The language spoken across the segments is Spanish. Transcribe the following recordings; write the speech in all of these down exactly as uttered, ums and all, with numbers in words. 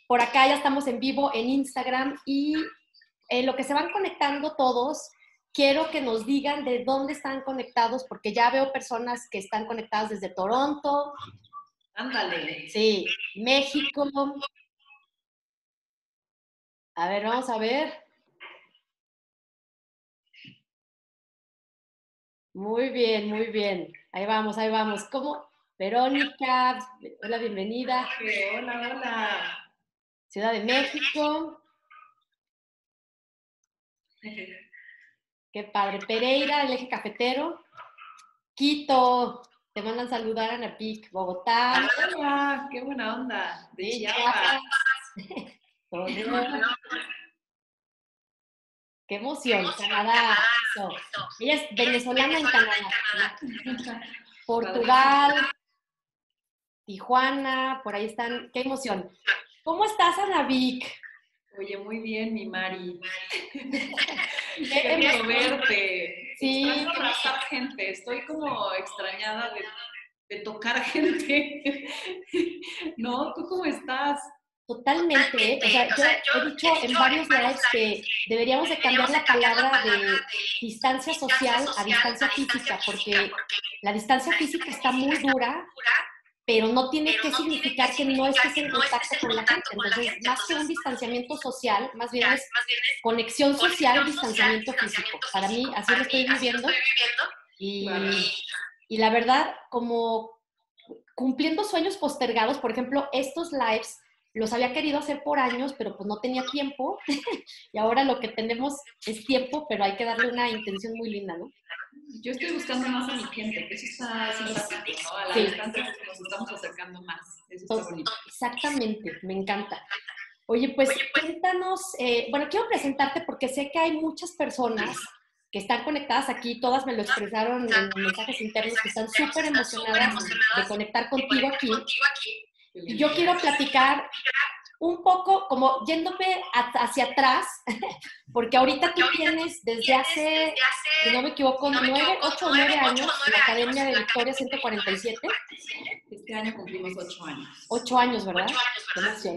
por acá ya estamos en vivo en Instagram y en lo que se van conectando todos, quiero que nos digan de dónde están conectados, porque ya veo personas que están conectadas desde Toronto. Ándale. Sí, México. A ver, vamos a ver. Muy bien, muy bien. Ahí vamos, ahí vamos. ¿Cómo? Verónica, hola, bienvenida. Hola, hola. Ciudad de México. Qué padre. Pereira, el eje cafetero. Quito, te mandan saludar a Napic. Bogotá. Hola, qué buena onda. De Sí, Chiapas. Torreón. Qué emoción. Canadá. Eso. Ella es venezolana en Canadá. Portugal. Tijuana, por ahí están. Qué emoción. ¿Cómo estás, Ana Vic? Oye, muy bien, mi Mari. Qué Qué rico emoción. verte. Sí. Extraño abrazar gente. Estoy como extrañada de, de tocar gente. ¿No? ¿Tú cómo estás? Totalmente, ¿eh? O sea, yo he dicho en varios lives que deberíamos de cambiar la palabra de distancia social a distancia física, porque la distancia física está muy dura, pero no tiene que significar que no estés en contacto con la gente. Entonces, más que un distanciamiento social, más bien es conexión social, distanciamiento físico. Para mí, así lo estoy viviendo. Y, y la verdad, como cumpliendo sueños postergados, por ejemplo, estos lives los había querido hacer por años, pero pues no tenía tiempo. Y ahora lo que tenemos es tiempo, pero hay que darle una intención muy linda, ¿no? Yo estoy buscando más a mi gente, que eso está simpático, ¿no? A la Sí. distancia porque nos estamos acercando más. Eso está bonito. Exactamente, me encanta. Oye, pues cuéntanos, eh, bueno, quiero presentarte porque sé que hay muchas personas que están conectadas aquí, todas me lo expresaron en mensajes internos, que están súper emocionadas de conectar contigo aquí. Y yo quiero platicar un poco como yéndome hacia atrás, porque ahorita tú tienes desde hace, si no me equivoco, nueve, ocho o nueve años la Academia de Victoria ciento cuarenta y siete. Este año cumplimos ocho años. Ocho años, ¿verdad? Qué emoción.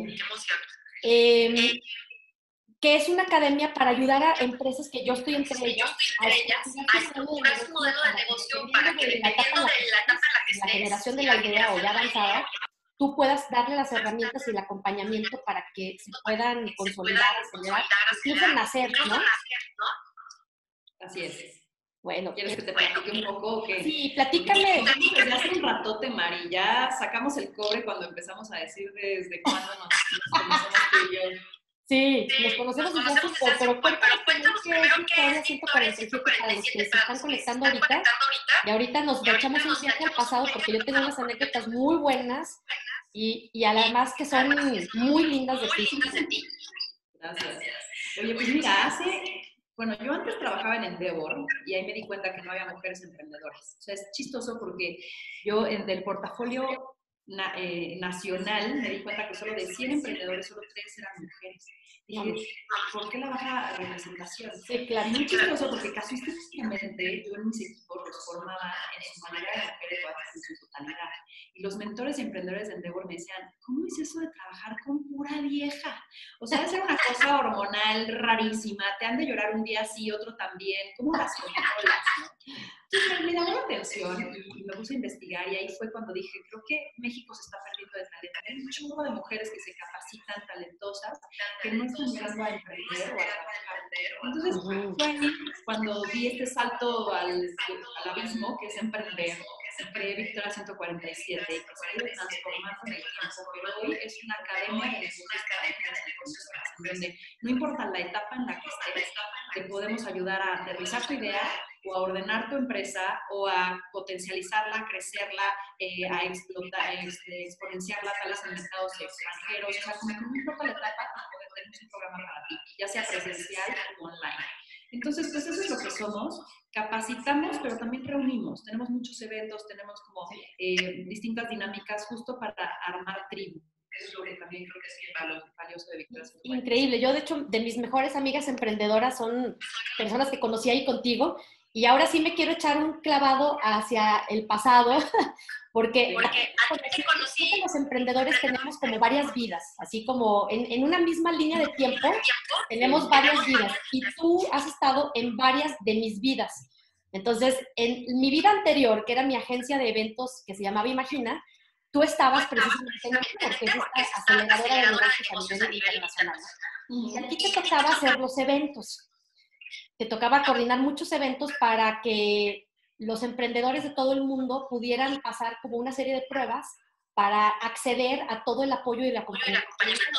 Eh, que es una academia para ayudar a empresas que yo estoy entre ellas a estructurar su modelo de negocio para que dependiendo de la etapa en la que estés, la generación de la idea o ya avanzada, tú puedas darle las herramientas y el acompañamiento para que se puedan consolidar, acelerar, incluso nacer, ¿no? Así es. Bueno, ¿quieres que te platique un poco o qué? Sí, platícame. Desde hace un ratote, Mari, ya sacamos el cobre cuando empezamos a decir desde cuándo nos, nos conocemos tú y yo. Sí, nos conocemos desde hace poco, pero cuéntanos primero qué es Victoria ciento cuarenta y siete para los que se están conectando ahorita. Y ahorita nos echamos un viaje al pasado porque yo tengo unas anécdotas muy buenas y, y además que son muy lindas de ti. Gracias. Oye, pues mira, hace... Bueno, yo antes trabajaba en Endeavor y ahí me di cuenta que no había mujeres emprendedoras. O sea, es chistoso porque yo en, del portafolio na, eh, nacional me di cuenta que solo de cien emprendedores, solo tres eran mujeres. Dije, ¿por qué la baja representación? Sí, claro. Y muy chistoso porque casuísticamente yo en mis equipos los formaba en su mayoría de mujeres o en su totalidad. Y los mentores y emprendedores de Endeavor me decían, ¿cómo es eso de trabajar con pura vieja? O sea, debe ser una cosa hormonal rarísima, te han de llorar un día sí, otro también, ¿cómo las controlas, no? Entonces me llamó la atención y me puse a investigar y ahí fue cuando dije, creo que México se está perdiendo de talento. Hay un chorro de mujeres que se capacitan, talentosas, que no están llegando a emprender o a trabajar. Entonces uh-huh. fue ahí cuando di este salto al, al abismo, que es emprender, y creé Victoria ciento cuarenta y siete, que se ha ido transformando en el tiempo, pero hoy es una academia de negocios para mujeres emprendedoras, donde no importa la etapa en la que estés, te podemos ayudar a aterrizar tu idea o a ordenar tu empresa o a potencializarla, crecerla, eh, a explotar, este, exponenciarla tal vez en mercados extranjeros. O sea, como que no importa la etapa, tenemos un programa para ti, ya sea presencial o online. Entonces, pues eso es lo que somos. Capacitamos, pero también reunimos. Tenemos muchos eventos, tenemos como eh, distintas dinámicas justo para armar tribu. Eso es lo que también creo que es bien valioso de Victoria. Increíble. Yo, de hecho, de mis mejores amigas emprendedoras son personas que conocí ahí contigo Y ahora sí me quiero echar un clavado hacia el pasado, porque, porque conocí, conocí que los emprendedores tenemos como varias vidas, así como en, en una misma línea de tiempo tenemos varias vidas, y tú has estado en varias de mis vidas. Entonces, en mi vida anterior, que era mi agencia de eventos que se llamaba Imagina, tú estabas precisamente en el porque es esta aceleradora de negocios a nivel internacional. Y a ti te tocaba hacer los eventos. Te tocaba coordinar muchos eventos para que los emprendedores de todo el mundo pudieran pasar como una serie de pruebas para acceder a todo el apoyo y el acompañamiento.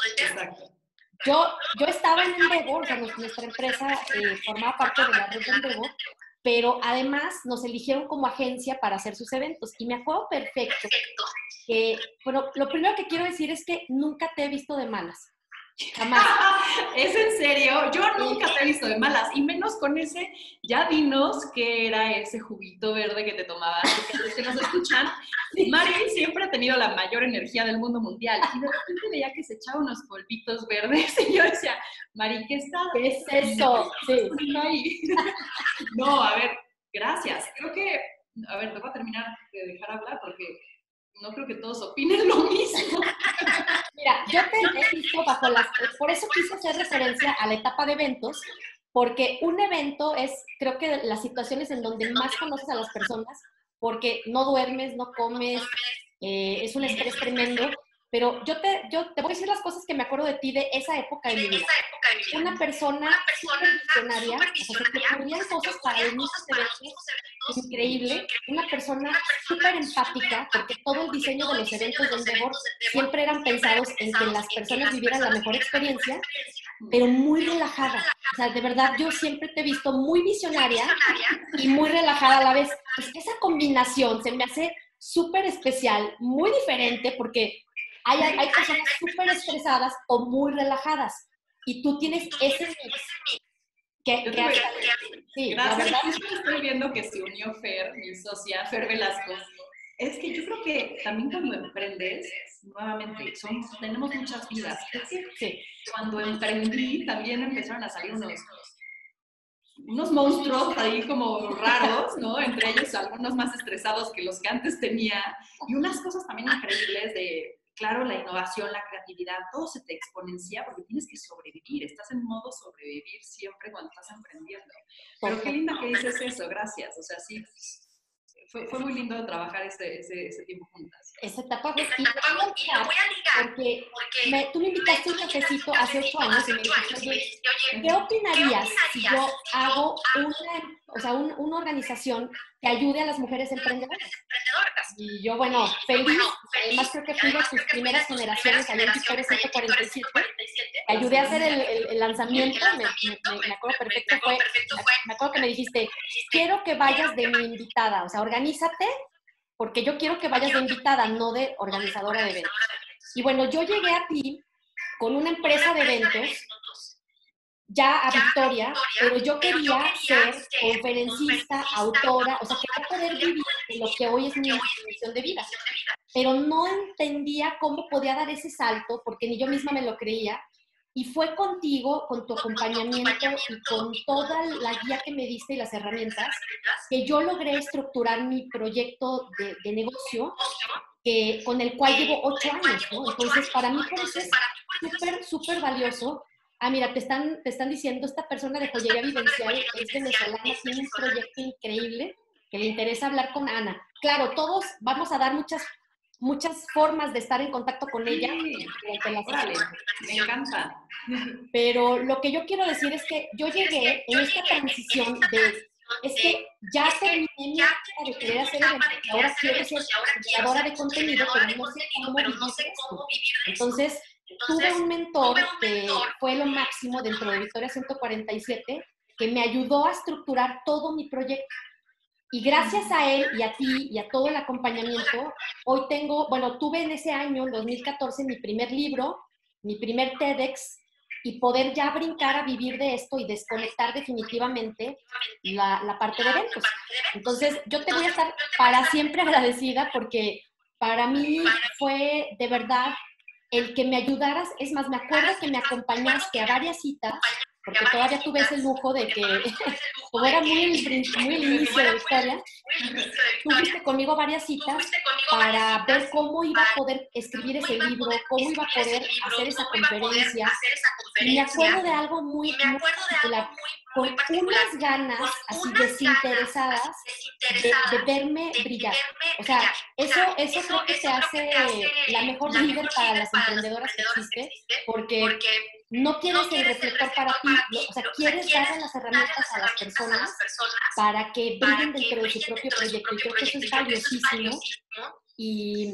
Yo, yo estaba en Endeavor, o sea, nuestra empresa eh, formaba parte de la red de Endeavor, pero además nos eligieron como agencia para hacer sus eventos. Y me acuerdo perfecto que, bueno, lo primero que quiero decir es que nunca te he visto de malas. Jamás. ¿Es en serio? Yo nunca te he visto de malas, y menos con ese, ya dinos qué era ese juguito verde que te tomabas, porque los que nos escuchan, Mari siempre ha tenido la mayor energía del mundo mundial, y de repente veía que se echaba unos polvitos verdes, y yo decía, Mari, ¿qué está? ¿Qué es eso? Sí. No, a ver, gracias. Creo que, a ver, te voy a terminar de dejar hablar, porque no creo que todos opinen lo mismo. Mira, yo te he visto bajo las... Por eso quise hacer referencia a la etapa de eventos, porque un evento es, creo que las situaciones en donde más conoces a las personas, porque no duermes, no comes, eh, es un estrés tremendo, pero yo te, yo te voy a decir las cosas que me acuerdo de ti de esa época de mi vida. Una persona súper visionaria, o sea, se te ocurrían cosas para el mismo eventos, increíble, una persona súper empática, porque todo el diseño de los eventos de Endeavor siempre eran pensados en que las personas vivieran la mejor experiencia, pero muy relajada. O sea, de verdad, yo siempre te he visto muy visionaria y muy relajada a la vez. Pues esa combinación se me hace súper especial, muy diferente, porque hay, hay personas súper estresadas o muy relajadas, y tú tienes ese mix. Que, que hasta, sí, gracias, la verdad, estoy viendo que se unió Fer, mi socia, Fer Velasco. Es que yo creo que también cuando emprendes, nuevamente, son, tenemos muchas vidas. Es que sí, cuando emprendí también empezaron a salir unos, unos monstruos ahí como raros, ¿no? Entre ellos algunos más estresados que los que antes tenía, y unas cosas también increíbles de... Claro, la innovación, la creatividad, todo se te exponencia porque tienes que sobrevivir. Estás en modo sobrevivir siempre cuando estás emprendiendo. Pero qué linda que dices eso, gracias. O sea, sí, fue, fue muy lindo trabajar ese, ese, ese tiempo juntas. Esa etapa, pues, y, y la voy a ligar porque, porque me, tú me invitaste un cafecito hace ocho años y me dijiste, oye, ¿qué opinarías si yo hago una, o sea, un, una organización que ayude a las mujeres emprendedoras? Y yo, bueno, feliz, además creo que fui de tus primeras generaciones allá en Victoria ciento cuarenta y siete, te ayudé a hacer el, el, el lanzamiento, me, me, me acuerdo perfecto, fue, me acuerdo que me dijiste, quiero que vayas de mi invitada, o sea, organízate, porque yo quiero que vayas de invitada, no de organizadora de eventos. Y bueno, yo llegué a ti con una empresa de eventos, ya a Victoria, pero yo quería ser conferencista, autora, o sea, quería poder vivir de lo que hoy es mi misión de vida. Pero no entendía cómo podía dar ese salto, porque ni yo misma me lo creía. Y fue contigo, con tu acompañamiento y con toda la guía que me diste y las herramientas, que yo logré estructurar mi proyecto de, de negocio, que, con el cual llevo ocho años, ¿no? Entonces, para mí por eso es súper, súper valioso. Ah, mira, te están, te están diciendo, esta persona de joyería vivencial es venezolana, tiene un proyecto increíble, que le interesa hablar con Ana. Claro, todos vamos a dar muchas, muchas formas de estar en contacto con ella. Sí, la órale, me encanta. Pero lo que yo quiero decir es que yo llegué en esta transición de, es que ya terminé mi etapa de querer hacer eventos, ahora quiero ser creadora de contenido, pero no sé cómo vivir de esto. Entonces, tuve un mentor que fue lo máximo dentro de Victoria ciento cuarenta y siete, que me ayudó a estructurar todo mi proyecto. Y gracias a él y a ti y a todo el acompañamiento, hoy tengo, bueno, tuve en ese año, en dos mil catorce, mi primer libro, mi primer TEDx, y poder ya brincar a vivir de esto y desconectar definitivamente la, la parte de eventos. Entonces, yo te voy a estar para siempre agradecida, porque para mí fue de verdad el que me ayudaras. Es más, me acuerdo que me acompañaste a varias citas porque todavía tú ves el lujo de que, como era muy el, muy el inicio de la historia, tú fuiste conmigo varias citas para ver cómo iba a poder escribir ese libro, cómo iba a poder hacer esa conferencia. Y me acuerdo de algo muy, muy particular, con unas ganas así desinteresadas de, de verme brillar. O sea, eso, eso creo que te hace la mejor líder para las emprendedoras que existe, porque no quieres el reflector para ti, o sea, quieres darle las herramientas a las personas para que brillen dentro de su propio proyecto. Y creo que eso es valiosísimo. Y,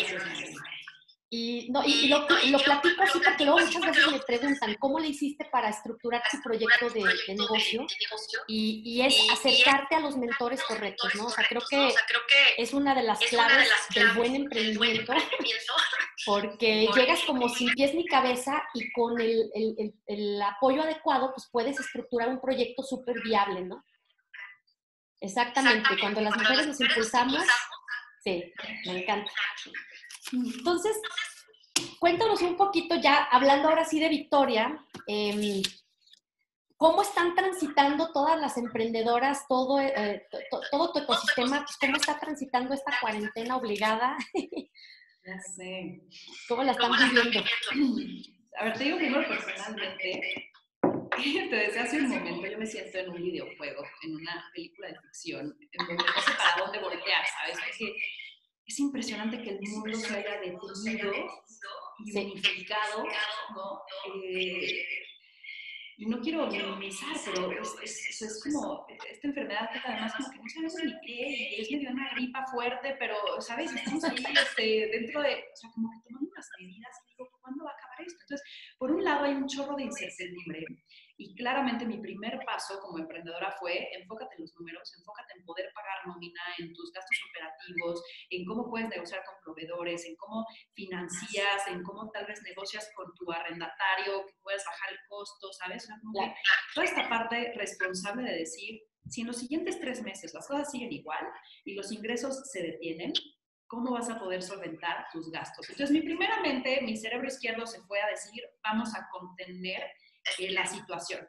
y, no, y, y lo, lo platico así porque luego muchas veces me preguntan cómo le hiciste para estructurar tu proyecto de, de negocio, y, y es acercarte a los mentores correctos, ¿no? O sea, creo que es una de las claves del buen emprendimiento, porque llegas como sin pies ni cabeza y con el, el, el, el apoyo adecuado pues puedes estructurar un proyecto súper viable, ¿no? Exactamente, cuando las mujeres nos impulsamos, sí, me encanta. Entonces, cuéntanos un poquito ya, hablando ahora sí de Victoria, eh, ¿cómo están transitando todas las emprendedoras, todo, eh, to, todo tu ecosistema? Pues, ¿cómo está transitando esta cuarentena obligada? Ya sé. ¿Cómo la están viviendo? A ver, te digo primero personalmente. Te decía hace un momento, yo me siento en un videojuego, en una película de ficción, en donde no sé para dónde voltear, ¿sabes? Porque es impresionante que el mundo se haya detenido y unificado, ¿no? Eh, y no quiero minimizar, pero es, es, es como, esta enfermedad que además como que no sabemos ni qué, y es medio una gripa fuerte, pero, ¿sabes? Estamos ahí este, dentro de, o sea, como que tomando unas medidas y digo, ¿cuándo va a acabar esto? Entonces, por un lado hay un chorro de incertidumbre, y claramente mi primer paso como emprendedora fue enfócate en los números, enfócate en poder pagar nómina, en tus gastos operativos, en cómo puedes negociar con proveedores, en cómo financias, en cómo tal vez negocias con tu arrendatario, que puedes bajar el costo, ¿sabes? O sea, como que toda esta parte responsable de decir, si en los siguientes tres meses las cosas siguen igual y los ingresos se detienen, ¿cómo vas a poder solventar tus gastos? Entonces, mi primeramente, mi cerebro izquierdo se fue a decir, vamos a contener eh, la situación.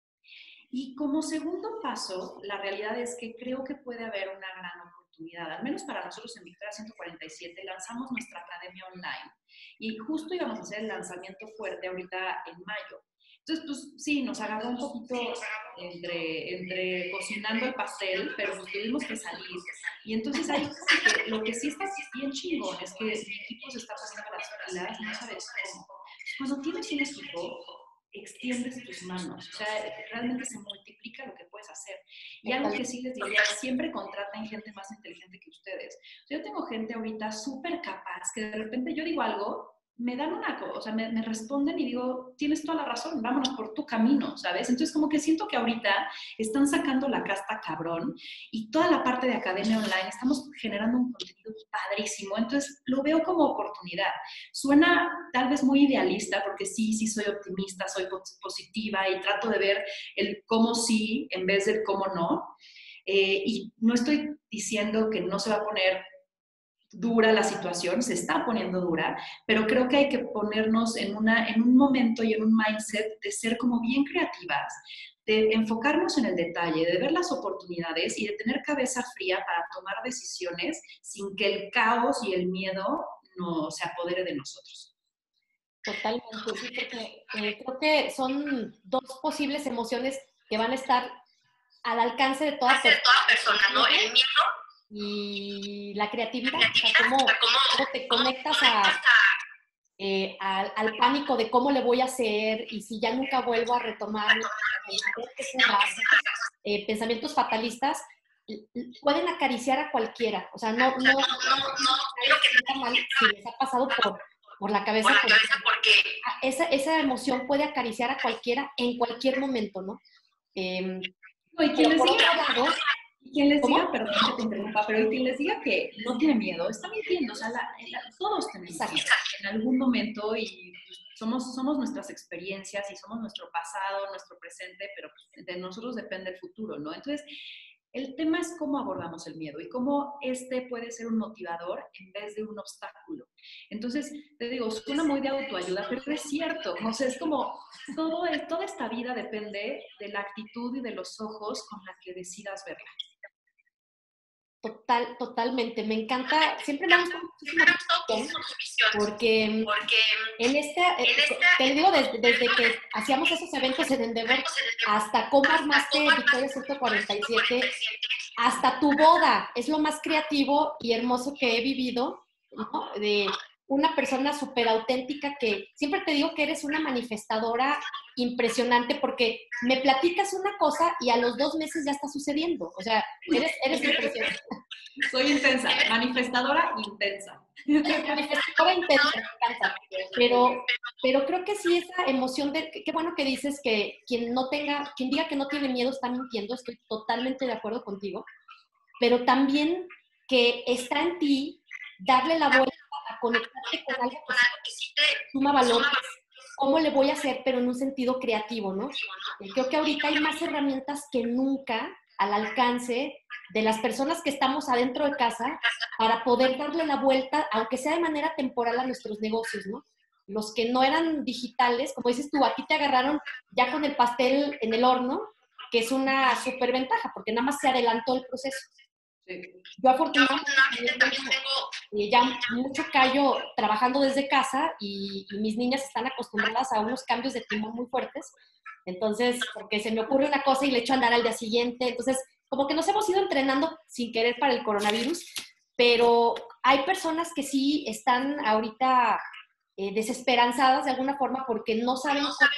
Y como segundo paso, la realidad es que creo que puede haber una gran oportunidad, al menos para nosotros en Victoria ciento cuarenta y siete, lanzamos nuestra academia online y justo íbamos a hacer el lanzamiento fuerte ahorita en mayo. Entonces, pues sí, nos agarró un poquito entre, entre cocinando el pastel, pero pues tuvimos que salir. Y entonces ahí que lo que sí está bien chingón es que mi equipo se está poniendo las pilas, no sabes cómo. Cuando tienes un equipo, extiendes tus manos, o sea, realmente se multiplica lo que puedes hacer. Y algo que sí les diría, siempre contraten gente más inteligente que ustedes. O sea, yo tengo gente ahorita súper capaz, que de repente yo digo algo, me dan una cosa, o sea, me, me responden y digo, tienes toda la razón, vámonos por tu camino, ¿sabes? Entonces, como que siento que ahorita están sacando la casta cabrón y toda la parte de academia online, estamos generando un contenido padrísimo, entonces lo veo como oportunidad. Suena tal vez muy idealista, porque sí, sí soy optimista, soy positiva y trato de ver el cómo sí en vez del cómo no. Eh, y no estoy diciendo que no se va a poner dura la situación, se está poniendo dura, pero creo que hay que ponernos en, una, en un momento y en un mindset de ser como bien creativas, de enfocarnos en el detalle, de ver las oportunidades y de tener cabeza fría para tomar decisiones sin que el caos y el miedo no se apodere de nosotros. Totalmente, sí, porque eh, creo que son dos posibles emociones que van a estar al alcance de toda persona, toda persona, ¿no? El miedo y la creatividad, o sea, cómo, cómo te conectas a, eh, al, al pánico de cómo le voy a hacer y si ya nunca vuelvo a retomar eh, pensamientos fatalistas, pueden acariciar a cualquiera, o sea, no, no, no, no, no está mal si les ha pasado por, por la cabeza, por la cabeza porque esa, esa emoción puede acariciar a cualquiera en cualquier momento, ¿no? Eh, no, y quien les diga, lado, quien les diga, perdón que te interrumpa, pero quien les diga que no tiene miedo, está mintiendo, o sea, la, la, todos tenemos miedo en algún momento y somos, somos nuestras experiencias y somos nuestro pasado, nuestro presente, pero de nosotros depende el futuro, ¿no? Entonces, El tema es cómo abordamos el miedo y cómo este puede ser un motivador en vez de un obstáculo. Entonces, te digo, suena muy de autoayuda, pero es cierto. O sea, es como, todo, toda esta vida depende de la actitud y de los ojos con la que decidas verla. Total, totalmente. Me encanta, siempre me ha gustado muchísimo tu visión, porque en este, te digo, desde, desde que hacíamos esos eventos en Endeavor, hasta cómo armaste Victoria ciento cuarenta y siete, hasta tu boda, es lo más creativo y hermoso que he vivido, ¿no? De una persona súper auténtica que siempre te digo que eres una manifestadora impresionante porque me platicas una cosa y a los dos meses ya está sucediendo. O sea, eres, eres impresionante. Soy intensa, manifestadora intensa. Manifestadora intensa, me encanta. Pero, pero creo que sí, esa emoción de, qué bueno que dices que quien no tenga, quien diga que no tiene miedo está mintiendo, estoy totalmente de acuerdo contigo, pero también que está en ti darle la vuelta a conectarte con algo que sí te suma valor, cómo le voy a hacer, pero en un sentido creativo, ¿no? Creo que ahorita hay más herramientas que nunca al alcance de las personas que estamos adentro de casa para poder darle la vuelta, aunque sea de manera temporal, a nuestros negocios, ¿no? Los que no eran digitales, como dices tú, aquí te agarraron ya con el pastel en el horno, que es una súper ventaja, porque nada más se adelantó el proceso. Sí. Yo afortunadamente también tengo ya mucho callo trabajando desde casa y, y mis niñas están acostumbradas a unos cambios de timón muy fuertes. Entonces, porque se me ocurre una cosa y le echo a andar al día siguiente. Entonces, como que nos hemos ido entrenando sin querer para el coronavirus, pero hay personas que sí están ahorita eh, desesperanzadas de alguna forma porque no saben cómo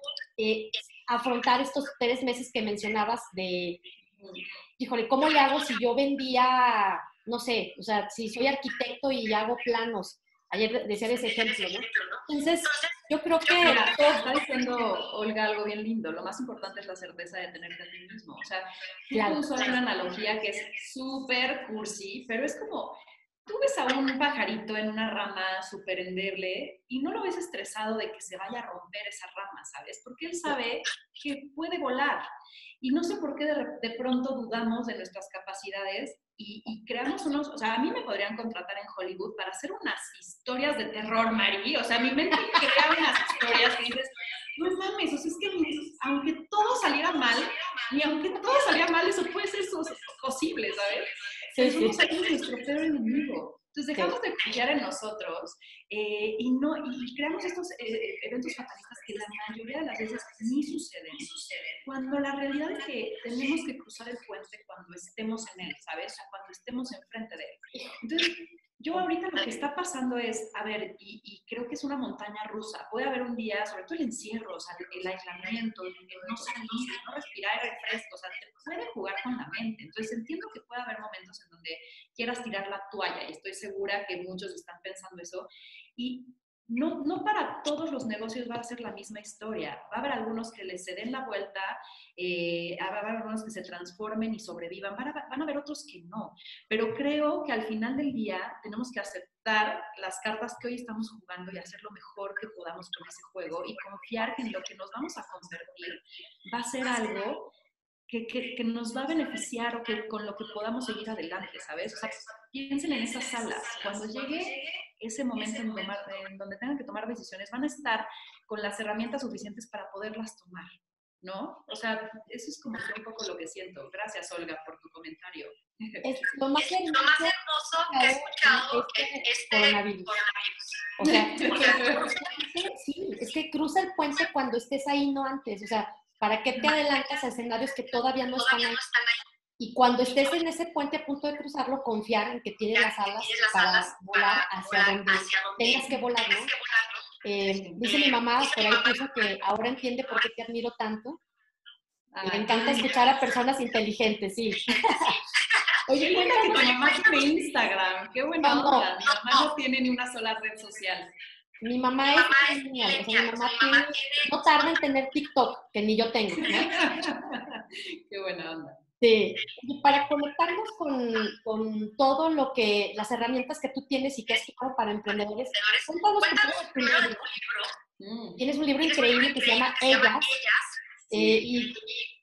eh, afrontar estos tres meses que mencionabas de, híjole, ¿cómo le hago si yo vendía, no sé, o sea, si soy arquitecto y hago planos? Ayer decía ese ejemplo, ¿no? Entonces, yo creo que... Mira, está diciendo Olga algo bien lindo. Lo más importante es la certeza de tenerte a ti mismo. O sea, claro, tú usas una analogía que es súper cursi, pero es como... Tú ves a un pajarito en una rama súper endeble y no lo ves estresado de que se vaya a romper esa rama, ¿sabes? Porque él sabe que puede volar. Y no sé por qué de, de pronto dudamos de nuestras capacidades y, y creamos unos... O sea, a mí me podrían contratar en Hollywood para hacer unas historias de terror, Mari. O sea, mi mente crea unas historias que dices, no mames, o sea, es que aunque todo saliera mal, y aunque todo saliera mal, eso puede ser posible, ¿sabes? Sí, sí. Somos nuestro peor enemigo. Entonces dejamos sí. de confiar en nosotros eh, y, no, y creamos estos eh, eventos fatalistas que la mayoría de las veces ni suceden, ni suceden. Cuando la realidad es que tenemos que cruzar el puente cuando estemos en él, ¿sabes? O sea, cuando estemos enfrente de él. Entonces, yo ahorita lo que está pasando es, a ver, y, y creo que es una montaña rusa. Puede haber un día, sobre todo el encierro, o sea, el, el aislamiento, el, el no salir, el no respirar aire fresco, o sea, te puede jugar con la mente. Entonces, entiendo que puede haber momentos en donde quieras tirar la toalla, y estoy segura que muchos están pensando eso. Y no, no para todos los negocios va a ser la misma historia. Va a haber algunos que les se den la vuelta, eh, va a haber algunos que se transformen y sobrevivan, van a, van a haber otros que no. Pero creo que al final del día tenemos que aceptar las cartas que hoy estamos jugando y hacer lo mejor que podamos con ese juego y confiar que en lo que nos vamos a convertir va a ser algo que, que, que nos va a beneficiar o que con lo que podamos seguir adelante, ¿sabes? O sea, piensen en esas salas. Cuando llegue ese momento en, tomar, en donde tengan que tomar decisiones, van a estar con las herramientas suficientes para poderlas tomar, ¿no? O sea, eso es como un poco lo que siento. Gracias, Olga, por tu comentario. Es lo más hermoso, lo más hermoso que he escuchado en este, este coronavirus. O sea, sí, es que cruza el puente cuando estés ahí, no antes. O sea, ¿para qué te adelantas a escenarios que todavía no están ahí? Y cuando estés en ese puente a punto de cruzarlo, confiar en que tienes las alas para volar hacia donde tengas que volar, ¿no? Eh, dice mi mamá, por ahí puso que ahora entiende por qué te admiro tanto. Le encanta escuchar a personas inteligentes, sí. Oye, cuenta que tu mamá tiene Instagram. Qué buena no, onda. Mi mamá no tiene ni una sola red social. Mi mamá es genial, o sea, mi mamá tiene, no tarda en tener TikTok, que ni yo tengo, ¿no? Qué buena onda. Sí, y para conectarnos con, con todo lo que, las herramientas que tú tienes y que has creado para emprendedores, cuéntanos tu libro. Mm. Tienes un libro increíble que se llama Ellas, eh, y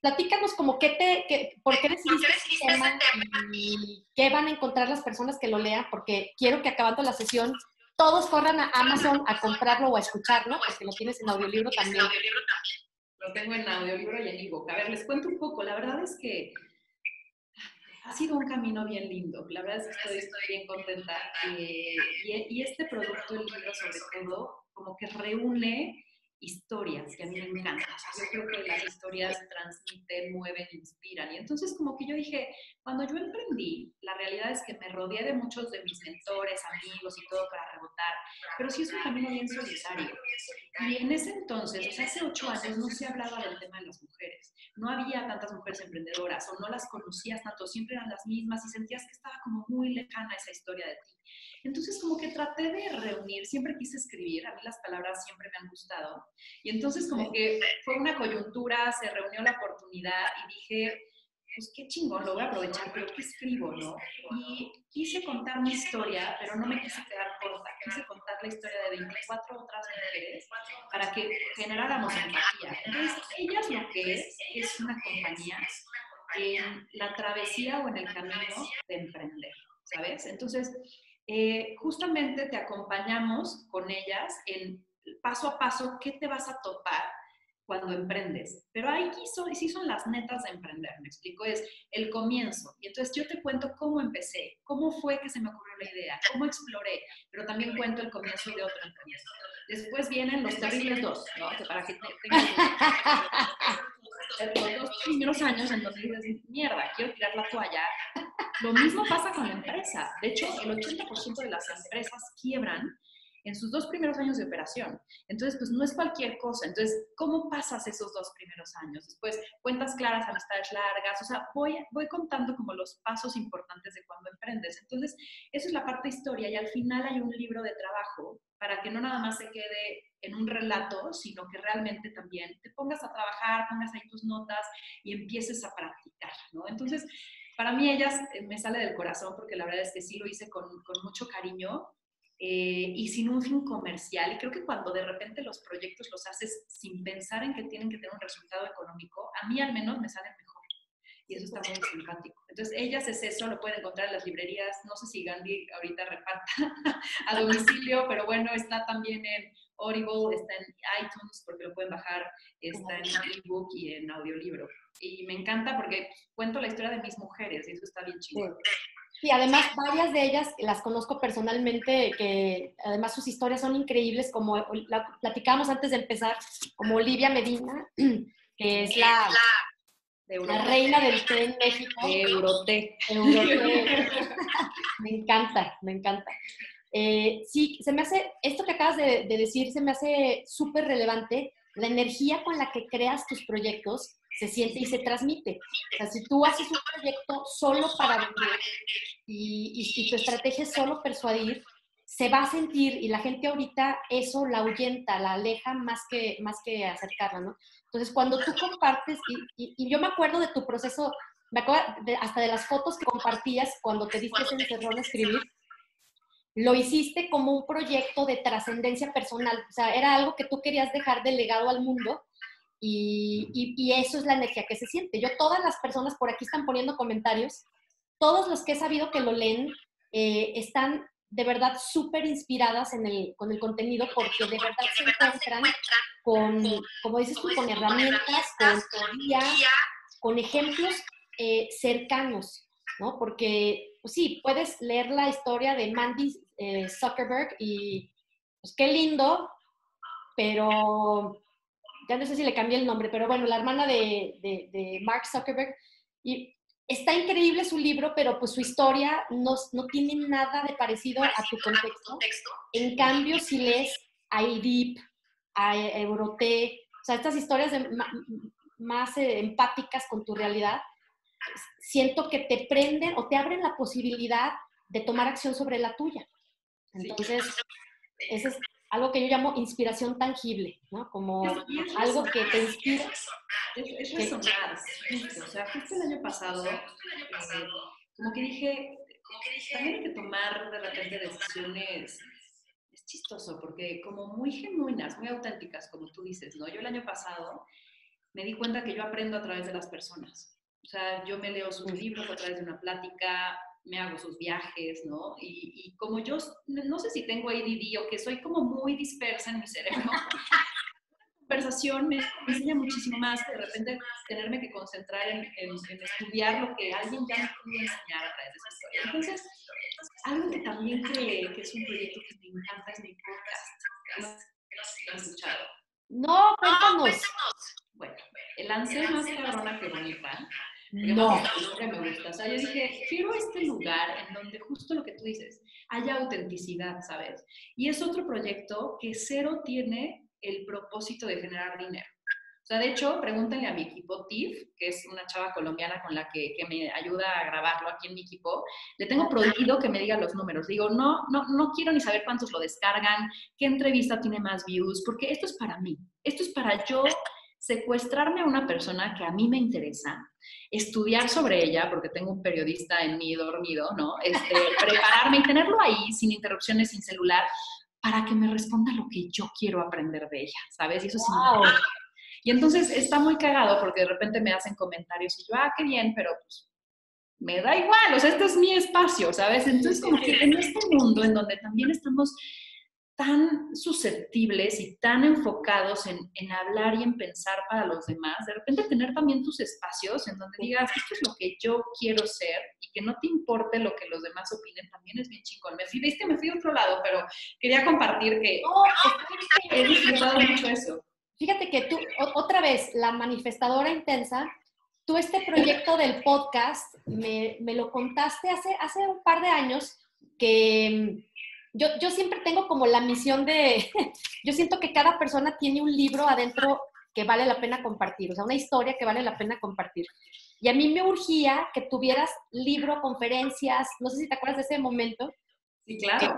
platícanos como qué te, qué, por qué decidiste este tema y qué van a encontrar las personas que lo lean, porque quiero que acabando la sesión todos corran a Amazon a comprarlo o a escucharlo, porque lo tienes en audiolibro también. Lo tengo en audiolibro y en ebook. A ver, les cuento un poco. La verdad es que ha sido un camino bien lindo. La verdad es que estoy, estoy bien contenta. Eh, y, y este producto, el libro sobre todo, como que reúne historias que a mí me encantan. Yo creo que las historias transmiten, mueven, inspiran. Y entonces como que yo dije, cuando yo emprendí, la realidad es que me rodeé de muchos de mis mentores, amigos y todo para rebotar, pero sí es un camino bien solitario. Y en ese entonces, o sea, hace ocho años no se hablaba del tema de las mujeres. No había tantas mujeres emprendedoras o no las conocías tanto, siempre eran las mismas y sentías que estaba como muy lejana esa historia de ti. Entonces como que traté de reunir, siempre quise escribir, a mí las palabras siempre me han gustado, y entonces como que fue una coyuntura, se reunió la oportunidad y dije, pues qué chingón, lo voy a aprovechar, pero ¿qué escribo, no? Y quise contar mi historia, pero no me quise quedar corta, quise contar la historia de veinticuatro otras mujeres para que generáramos empatía. Entonces, ellas lo que es, es una compañía en la travesía o en el camino de emprender, ¿sabes? Entonces, eh, justamente te acompañamos con ellas en paso a paso qué te vas a topar cuando emprendes. Pero ahí son, sí son las netas de emprender, me explico, es el comienzo. Y entonces yo te cuento cómo empecé, cómo fue que se me ocurrió la idea, cómo exploré, pero también cuento el comienzo de otro emprendimiento. Después vienen los terribles dos, ¿no? Que para que tengas los dos primeros años en donde dices, mierda, quiero tirar la toalla. Lo mismo pasa con la empresa. De hecho, el ochenta por ciento de las empresas quiebran en sus dos primeros años de operación. Entonces, pues no es cualquier cosa. Entonces, ¿cómo pasas esos dos primeros años? Después, cuentas claras, amistades largas. O sea, voy, voy contando como los pasos importantes de cuando emprendes. Entonces, eso es la parte de historia. Y al final hay un libro de trabajo para que no nada más se quede en un relato, sino que realmente también te pongas a trabajar, pongas ahí tus notas y empieces a practicar, ¿no? Entonces, para mí ellas eh, me sale del corazón porque la verdad es que sí lo hice con, con mucho cariño eh, y sin un fin comercial. Y creo que cuando de repente los proyectos los haces sin pensar en que tienen que tener un resultado económico, a mí al menos me salen mejor. Y eso está muy simpático. Entonces, ellas es eso, lo pueden encontrar en las librerías. No sé si Gandhi ahorita reparta a domicilio, pero bueno, está también en Audible, está en iTunes porque lo pueden bajar, está en ebook y en audiolibro. Y me encanta porque cuento la historia de mis mujeres y eso está bien chido. Sí, además varias de ellas las conozco personalmente, que además sus historias son increíbles, como la platicábamos antes de empezar, como Olivia Medina, que es la, la reina del té en México. Euroté. Euroté. Me encanta, me encanta. Eh, sí, se me hace, esto que acabas de, de decir se me hace súper relevante, la energía con la que creas tus proyectos se siente y se transmite. O sea, si tú haces un proyecto solo para vender y, y, y tu estrategia es solo persuadir, se va a sentir y la gente ahorita eso la ahuyenta, la aleja más que, más que acercarla, ¿no? Entonces, cuando tú compartes, y, y, y yo me acuerdo de tu proceso, me acuerdo de, hasta de las fotos que compartías cuando te diste ese encerrón a escribir, lo hiciste como un proyecto de trascendencia personal, o sea, era algo que tú querías dejar de legado al mundo y, y, y eso es la energía que se siente. Yo, todas las personas por aquí están poniendo comentarios, todos los que he sabido que lo leen eh, están de verdad súper inspiradas en el, con el contenido porque de verdad se encuentran con, como dices tú, con herramientas, con guía, con ejemplos eh, cercanos, ¿no? Porque, pues sí, puedes leer la historia de Mandy eh, Zuckerberg y, pues qué lindo, pero ya no sé si le cambié el nombre, pero bueno, la hermana de, de, de Mark Zuckerberg, y está increíble su libro, pero pues su historia no, no tiene nada de parecido a tu contexto. En cambio, si lees a Edip, a Euroté, o sea, estas historias de, más eh, empáticas con tu realidad, siento que te prenden o te abren la posibilidad de tomar acción sobre la tuya. Entonces, ese es algo que yo llamo inspiración tangible, ¿no? Como es, es algo que te inspira. Es, es resonar, justo. O sea, justo el año pasado, eh, como que dije, también hay que tomar de repente decisiones, es chistoso, porque como muy genuinas, muy auténticas, como tú dices, ¿no? Yo el año pasado me di cuenta que yo aprendo a través de las personas. O sea, yo me leo sus libros a través de una plática, me hago sus viajes, ¿no? Y, y como yo, no sé si tengo A D D o que soy como muy dispersa en mi cerebro, conversación me enseña muchísimo más que de repente tenerme que concentrar en, en, en estudiar lo que alguien ya me pudo enseñar a través de esa historia. Entonces, algo que también cree que es un proyecto que me encanta es mi podcast. ¿Lo has escuchado? No, cuéntanos. Bueno, lancé Más Cabrona que Bonita. No. Que me gusta. O sea, yo dije, quiero este lugar en donde justo lo que tú dices, haya autenticidad, ¿sabes? Y es otro proyecto que cero tiene el propósito de generar dinero. O sea, de hecho, pregúntenle a mi equipo, Tiff, que es una chava colombiana con la que, que me ayuda a grabarlo aquí en mi equipo, le tengo prohibido que me diga los números. Digo, no, no, no quiero ni saber cuántos lo descargan, qué entrevista tiene más views, porque esto es para mí. Esto es para yo secuestrarme a una persona que a mí me interesa, estudiar sobre ella, porque tengo un periodista en mí dormido, ¿no? Este, prepararme y tenerlo ahí sin interrupciones, sin celular, para que me responda lo que yo quiero aprender de ella, ¿sabes? Y eso Wow. sí. Y entonces está muy cagado porque de repente me hacen comentarios y yo, ah, qué bien, pero pues me da igual, o sea, este es mi espacio, ¿sabes? Entonces como que en este mundo en donde también estamos tan susceptibles y tan enfocados en, en hablar y en pensar para los demás, de repente tener también tus espacios en donde digas, esto es lo que yo quiero ser y que no te importe lo que los demás opinen, también es bien chingón. Me fui, viste, me fui a otro lado, pero quería compartir que No, he disfrutado mucho eso. Fíjate que tú, otra vez, la manifestadora intensa, tú este proyecto del podcast me, me lo contaste hace, hace un par de años que yo, yo siempre tengo como la misión de, yo siento que cada persona tiene un libro adentro que vale la pena compartir, o sea, una historia que vale la pena compartir. Y a mí me urgía que tuvieras libro, conferencias, no sé si te acuerdas de ese momento. Sí, claro.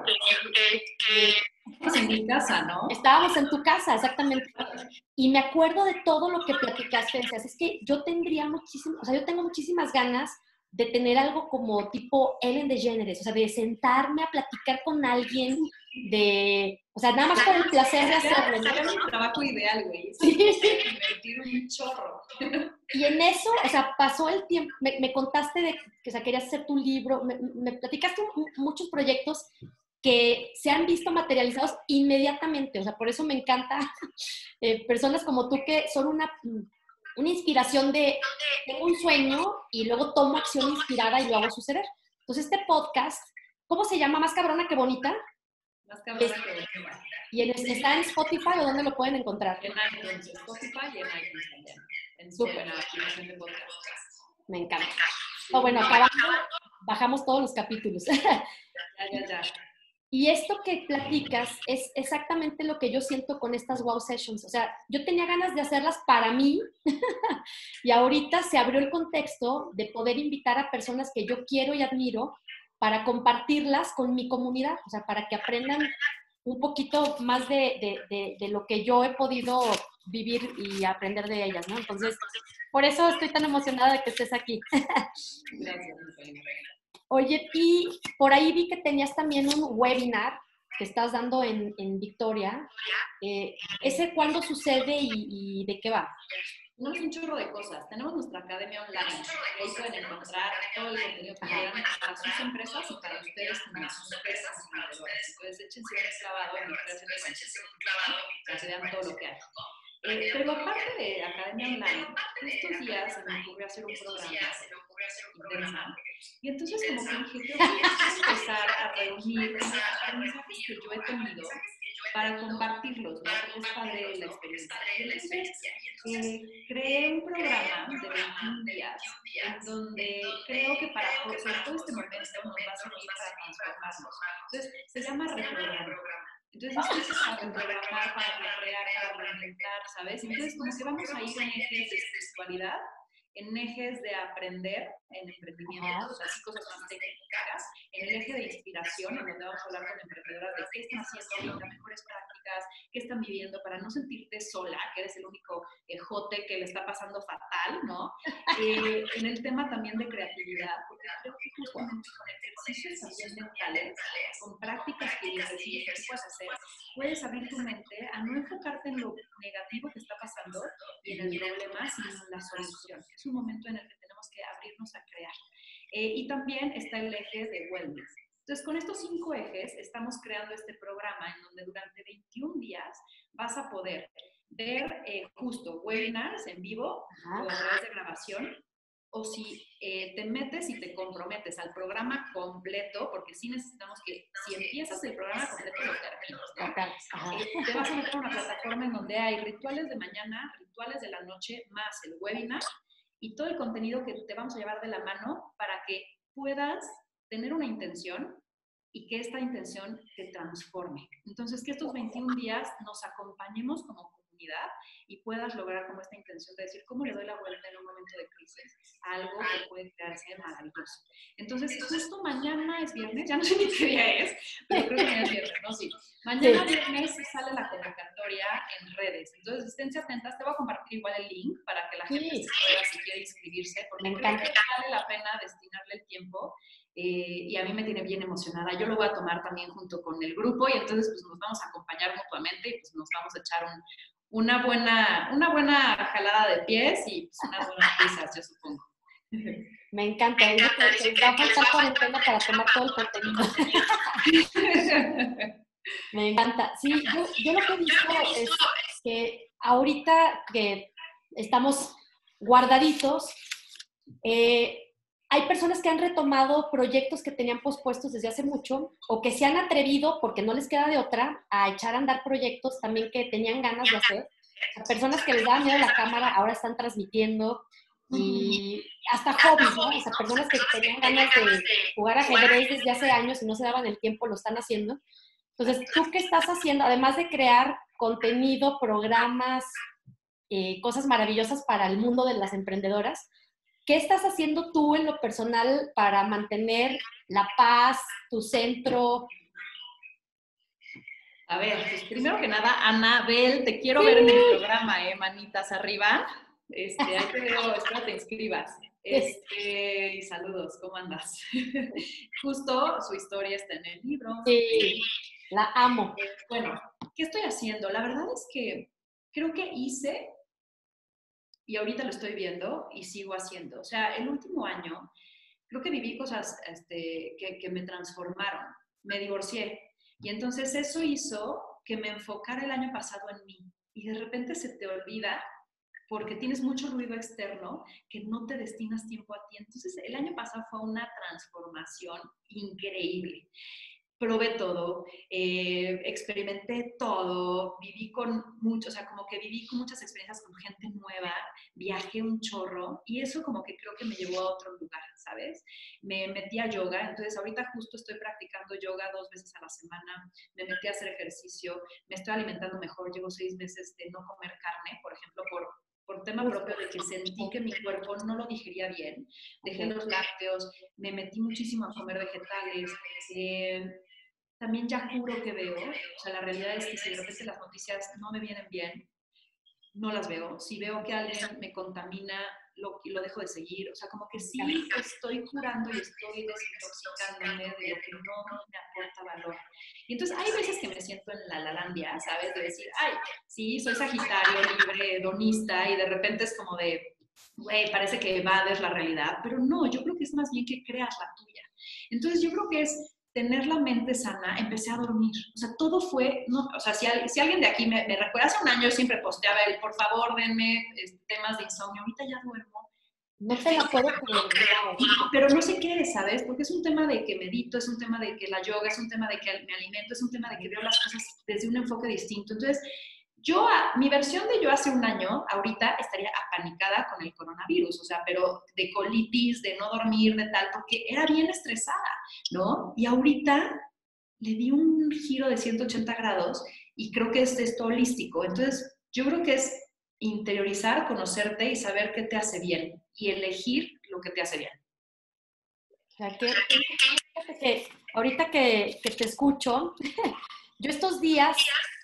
Estábamos en mi casa, ¿no? Estábamos en tu casa, exactamente. Y me acuerdo de todo lo que platicaste. Decías, es que yo tendría muchísimo, o sea, yo tengo muchísimas ganas de tener algo como tipo Ellen DeGeneres, o sea, de sentarme a platicar con alguien de, o sea, nada más por el placer de hacerlo, ¿no? Era mi trabajo ideal, güey. Sí, sí. Invertir un chorro. Y en eso, o sea, pasó el tiempo, me, me contaste de que, o sea, querías hacer tu libro, me, me platicaste muchos proyectos que se han visto materializados inmediatamente, o sea, por eso me encanta eh, personas como tú que son una, una inspiración de, tengo un sueño y luego tomo acción inspirada y lo hago suceder. Entonces, este podcast, ¿cómo se llama? ¿Más cabrona que bonita? Más cabrona que bonita. ¿Y en, está en Spotify o dónde lo pueden encontrar? En iTunes, Spotify y en iTunes también. En, Super. en la aplicación de podcast. Me encanta. Oh, bueno, acabando, bajamos todos los capítulos. Ya, ya, ya. Y esto que platicas es exactamente lo que yo siento con estas wow sessions. O sea, yo tenía ganas de hacerlas para mí y ahorita se abrió el contexto de poder invitar a personas que yo quiero y admiro para compartirlas con mi comunidad, o sea, para que aprendan un poquito más de, de, de, de lo que yo he podido vivir y aprender de ellas, ¿no? Entonces, por eso estoy tan emocionada de que estés aquí. Gracias, Reina. Oye, y por ahí vi que tenías también un webinar que estás dando en, en Victoria. Eh, ¿Ese cuándo sucede y, y de qué va? Tenemos un chorro de cosas. Tenemos nuestra academia online. Ahí pueden encontrar todo el contenido que quieran para sus empresas y para ustedes como empresas emprendedoras. Entonces, échense un clavado en Victoria para que vean todo lo que hay. Eh, pero aparte de Academia Online, estos días se me ocurrió hacer un programa interesante. Y entonces como que dije, creo que voy a empezar a reunir los aprendizajes que yo he tenido para compartirlos, ¿no? Porque es padre la experiencia. Y entonces eh, creé un programa de veintiún días en donde creo que para sobre todo este momento nos va a servir para transformarnos. Entonces se llama Reprogramar. Entonces, esto es para reprogramar, para recrear, para reinventar, ¿sabes? Entonces, como que vamos a ir en ejes de espiritualidad en ejes de aprender en emprendimientos, así cosas más técnicas, en el eje de inspiración, en donde vamos a hablar con emprendedoras de qué están haciendo ahorita, mejores prácticas, qué están viviendo, para no sentirte sola, que eres el único ejote que le está pasando fatal, ¿no? Eh, en el tema también de creatividad, porque creo que justamente con ejercicios también mentales, con prácticas que que puedes hacer, puedes abrir tu mente a no enfocarte en lo negativo que está pasando y en el problema, sino en la solución. Es un momento en el que tenemos que abrirnos a crear. Eh, y también está el eje de wellness. Entonces, con estos cinco ejes estamos creando este programa en donde durante veintiún días vas a poder ver eh, justo webinars en vivo o a través de grabación, o si eh, te metes y te comprometes al programa completo, porque sí necesitamos que si empiezas el programa completo lo termines, ¿no? Eh, te vas a meter a una plataforma en donde hay rituales de mañana, rituales de la noche, más el webinar y todo el contenido que te vamos a llevar de la mano para que puedas tener una intención y que esta intención te transforme. Entonces, que estos veintiún días nos acompañemos como comunidad y puedas lograr como esta intención de decir cómo le doy la vuelta en un momento de crisis a algo que puede crearse maravilloso. Entonces, justo mañana es viernes, ya no sé ni qué día es, pero creo que mañana es viernes, ¿no? Sí. Mañana viernes sale la convocatoria en redes. Entonces, esténse atentas. Te voy a compartir igual el link para que la gente sí. se pueda, si quiere inscribirse, porque creo que vale la pena destinarle el tiempo. Eh, y a mí me tiene bien emocionada. Yo lo voy a tomar también junto con el grupo y entonces pues nos vamos a acompañar mutuamente y pues nos vamos a echar un, una, buena, una buena jalada de pies y pues unas buenas risas, yo supongo. Me encanta. Me encanta. Que, que va a faltar cuarentena para tomar todo el contenido. Me encanta. Sí, yo, yo lo que he visto es que ahorita que estamos guardaditos, eh, hay personas que han retomado proyectos que tenían pospuestos desde hace mucho o que se han atrevido, porque no les queda de otra, a echar a andar proyectos también que tenían ganas de hacer. A personas que les daban miedo a la cámara ahora están transmitiendo y hasta hobbies, ¿no? O sea, personas que tenían ganas de jugar ajedrez desde hace años y no se daban el tiempo, lo están haciendo. Entonces, ¿tú qué estás haciendo? Además de crear contenido, programas, eh, cosas maravillosas para el mundo de las emprendedoras, ¿qué estás haciendo tú en lo personal para mantener la paz, tu centro? A ver, pues primero que nada, Anabel, te quiero sí. ver en el programa, ¿eh? Manitas arriba. Este, ahí te veo, espero te inscribas. Este, y saludos, ¿cómo andas? Justo su historia está en el libro. Sí, la amo. Bueno, ¿qué estoy haciendo? La verdad es que creo que hice... Y ahorita lo estoy viendo y sigo haciendo. O sea, el último año creo que viví cosas este, que, que me transformaron. Me divorcié. Y entonces eso hizo que me enfocara el año pasado en mí. Y de repente se te olvida, porque tienes mucho ruido externo, que no te destinas tiempo a ti. Entonces el año pasado fue una transformación increíble. Probé todo, eh, experimenté todo, viví con mucho, o sea, como que viví con muchas experiencias con gente nueva, viajé un chorro y eso como que creo que me llevó a otro lugar, ¿sabes? Me metí a yoga, entonces ahorita justo estoy practicando yoga dos veces a la semana, me metí a hacer ejercicio, me estoy alimentando mejor, llevo seis meses de no comer carne, por ejemplo, por... por tema propio de que sentí que mi cuerpo no lo digería bien, dejé los lácteos, me metí muchísimo a comer vegetales, eh, también ya juro que veo, o sea, la realidad es que si de repente las noticias no me vienen bien, no las veo. Si veo que alguien me contamina, lo, lo dejo de seguir. O sea, como que sí estoy curando y estoy desintoxicándome de lo que no me aporta valor. Y entonces hay veces que me siento en la lalandia, ¿sabes? De decir, ay, sí, soy sagitario, libre, hedonista, y de repente es como de, güey, parece que evades la realidad. Pero no, yo creo que es más bien que creas la tuya. Entonces yo creo que es tener la mente sana, empecé a dormir. O sea, todo fue, no, o sea, si, si alguien de aquí me, me recuerda, hace un año siempre posteaba el, por favor, denme este, temas de insomnio, ahorita ya duermo. No te la puedo creer. Pero no sé qué es, ¿sabes? Porque es un tema de que medito, es un tema de que la yoga, es un tema de que me alimento, es un tema de que veo las cosas desde un enfoque distinto. Entonces, yo, mi versión de yo hace un año, ahorita estaría apanicada con el coronavirus, o sea, pero de colitis, de no dormir, de tal, porque era bien estresada, ¿no? Y ahorita le di un giro de ciento ochenta grados y creo que es esto holístico. Entonces, yo creo que es interiorizar, conocerte y saber qué te hace bien. y elegir lo que te hace bien. O sea, que, que ahorita que, que te escucho, yo estos días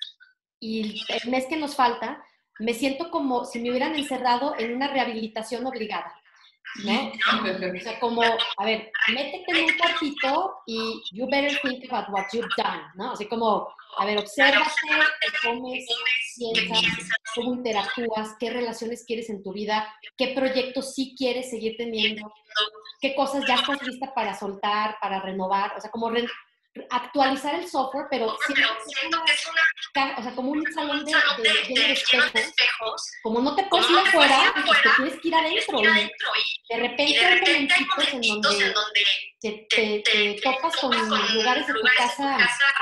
y el mes que nos falta, me siento como si me hubieran encerrado en una rehabilitación obligada, ¿no? O sea, como, a ver, métete en un cuartito y you better think about what you've done, ¿no? Así como, a ver, obsérvate, qué comes, piensas, cómo interactúas, qué relaciones quieres en tu vida, qué proyectos sí quieres seguir teniendo, qué cosas ya estás lista para soltar, para renovar, o sea, como re actualizar el software, pero siento que es una, o sea, como un salón de, de, lleno de espejos, como no te puedes ir afuera, pues te tienes que ir adentro, y de repente hay momentitos en donde te, te, te topas con lugares de tu casa,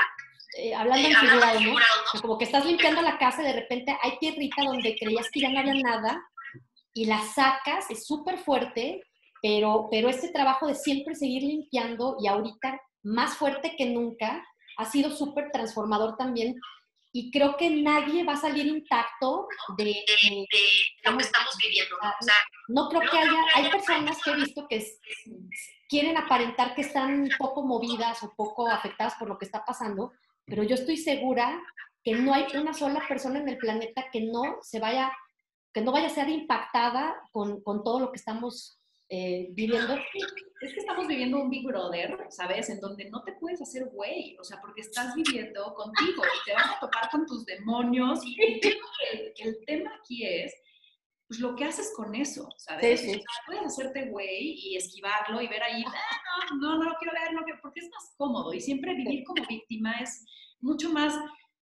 eh, hablando en figurado, ¿no? O sea, como que estás limpiando la casa y de repente hay tierrita donde creías que ya no había nada, y la sacas, es súper fuerte, pero, pero este trabajo de siempre seguir limpiando y ahorita más fuerte que nunca, ha sido súper transformador también, y creo que nadie va a salir intacto de, de, de lo que estamos viviendo. O sea, no creo que haya, hay personas que he visto que es, quieren aparentar que están un poco movidas o poco afectadas por lo que está pasando, pero yo estoy segura que no hay una sola persona en el planeta que no se vaya, que no vaya a ser impactada con, con todo lo que estamos eh, viviendo. Es que estamos viviendo un Big Brother, ¿sabes? En donde no te puedes hacer güey, o sea, porque estás viviendo contigo y te vas a topar con tus demonios. Y el, el tema aquí es, pues, lo que haces con eso, ¿sabes? Sí, sí. O sea, puedes hacerte güey y esquivarlo y ver ahí, ah, no, no, no lo quiero ver, no, porque es más cómodo. Y siempre vivir como víctima es mucho más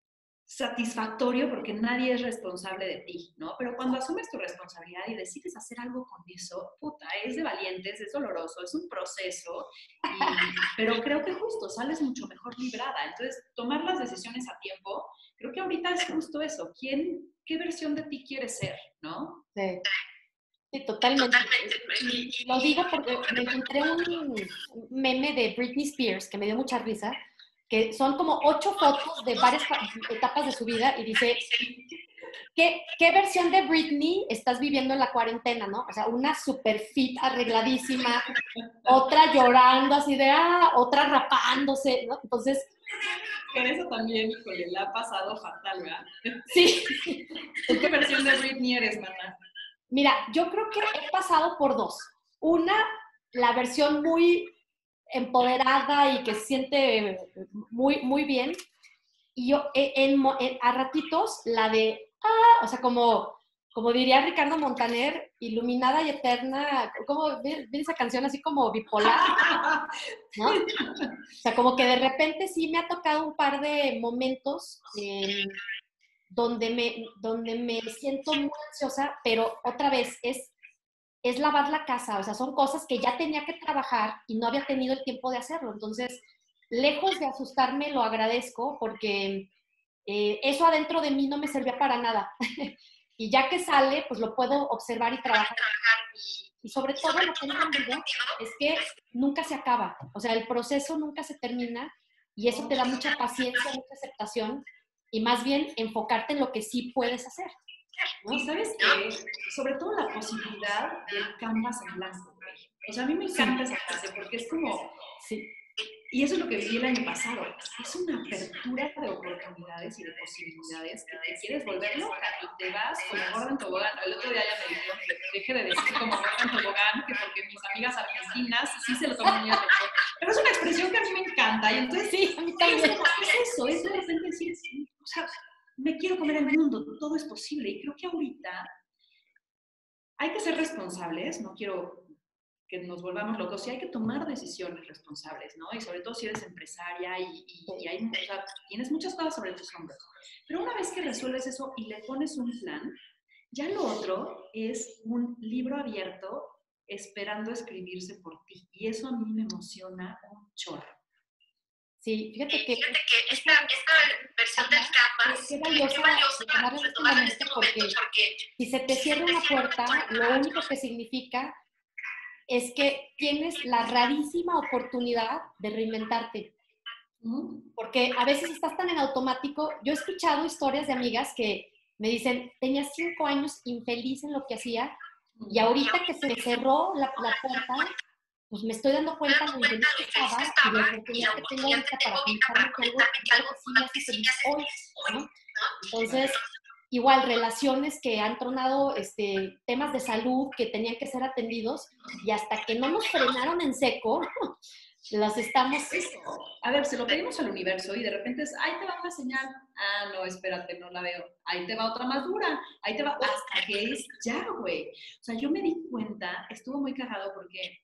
satisfactorio porque nadie es responsable de ti, ¿no? Pero cuando asumes tu responsabilidad y decides hacer algo con eso, puta, es de valientes, es doloroso, es un proceso, y, pero creo que justo sales mucho mejor librada. Entonces, tomar las decisiones a tiempo, creo que ahorita es justo eso. ¿Quién, qué versión de ti quieres ser, no? Sí. Sí, totalmente. Y, y lo digo porque me encontré un meme de Britney Spears que me dio mucha risa, que son como ocho fotos de varias etapas de su vida y dice, ¿qué, qué versión de Britney estás viviendo en la cuarentena, no? O sea, una super fit, arregladísima, otra llorando así de, ah, otra rapándose, ¿no? Entonces... Que eso también, híjole, le ha pasado fatal, ¿verdad? Sí. ¿Tú qué versión de Britney eres, mamá? Mira, yo creo que he pasado por dos. Una, la versión muy empoderada y que se siente muy, muy bien. Y yo, en, en, a ratitos, la de, ah, o sea, como, como diría Ricardo Montaner, iluminada y eterna, como, ¿ves esa canción así como bipolar? ¿No? O sea, como que de repente sí me ha tocado un par de momentos eh, donde me, donde me siento muy ansiosa, pero otra vez es, es lavar la casa, o sea, son cosas que ya tenía que trabajar y no había tenido el tiempo de hacerlo. Entonces, lejos de asustarme, lo agradezco porque eh, eso adentro de mí no me servía para nada. Y ya que sale, pues lo puedo observar y trabajar. Y, y sobre todo lo que he entendido es que nunca se acaba, o sea, el proceso nunca se termina y eso te da mucha paciencia, mucha aceptación, y más bien enfocarte en lo que sí puedes hacer, ¿no? Y sabes que, sobre todo la posibilidad del canvas en blanco, güey. O sea, a mí me encanta sí. esa frase porque es como, sí. Y eso es lo que viví el año pasado. Es una apertura de oportunidades y de posibilidades que te quieres volver loca y te vas como gorda en tobogán. El otro día ya me dijeron que deje de decir como gorda en tobogán, que porque mis amigas argentinas sí se lo toman muy a pecho. Pero es una expresión que a mí me encanta. Y entonces, sí, a mí también. Es, es eso, es de repente decir, o sea, me quiero comer el mundo, todo es posible. Y creo que ahorita hay que ser responsables, no quiero que nos volvamos locos, sí hay que tomar decisiones responsables, ¿no? Y sobre todo si eres empresaria y, y, y hay, o sea, tienes muchas cosas sobre tus hombros. Pero una vez que resuelves eso y le pones un plan, ya lo otro es un libro abierto esperando escribirse por ti. Y eso a mí me emociona un chorro. Sí, fíjate que, fíjate que esta, esta versión del Canvas es valiosa, valiosa tomarla en este momento porque, porque si se te cierra una puerta, lo único que significa es que tienes la rarísima oportunidad de reinventarte. Porque a veces estás tan en automático. Yo he escuchado historias de amigas que me dicen, tenía cinco años infeliz en lo que hacía Y ahorita que se me cerró la, la puerta, pues me estoy dando cuenta de lo infeliz que estaba y la oportunidad que tengo ahorita para contarme que algo, algo que sí me hace feliz hoy, ¿no? Entonces, igual, relaciones que han tronado, este, temas de salud que tenían que ser atendidos y hasta que no nos frenaron en seco, las estamos... A ver, se lo pedimos al universo y de repente es, ahí te va una señal. Ah, no, espérate, no la veo. Ahí te va otra más dura. Ahí te va, hasta que es ya, güey. O sea, yo me di cuenta, estuvo muy cagado porque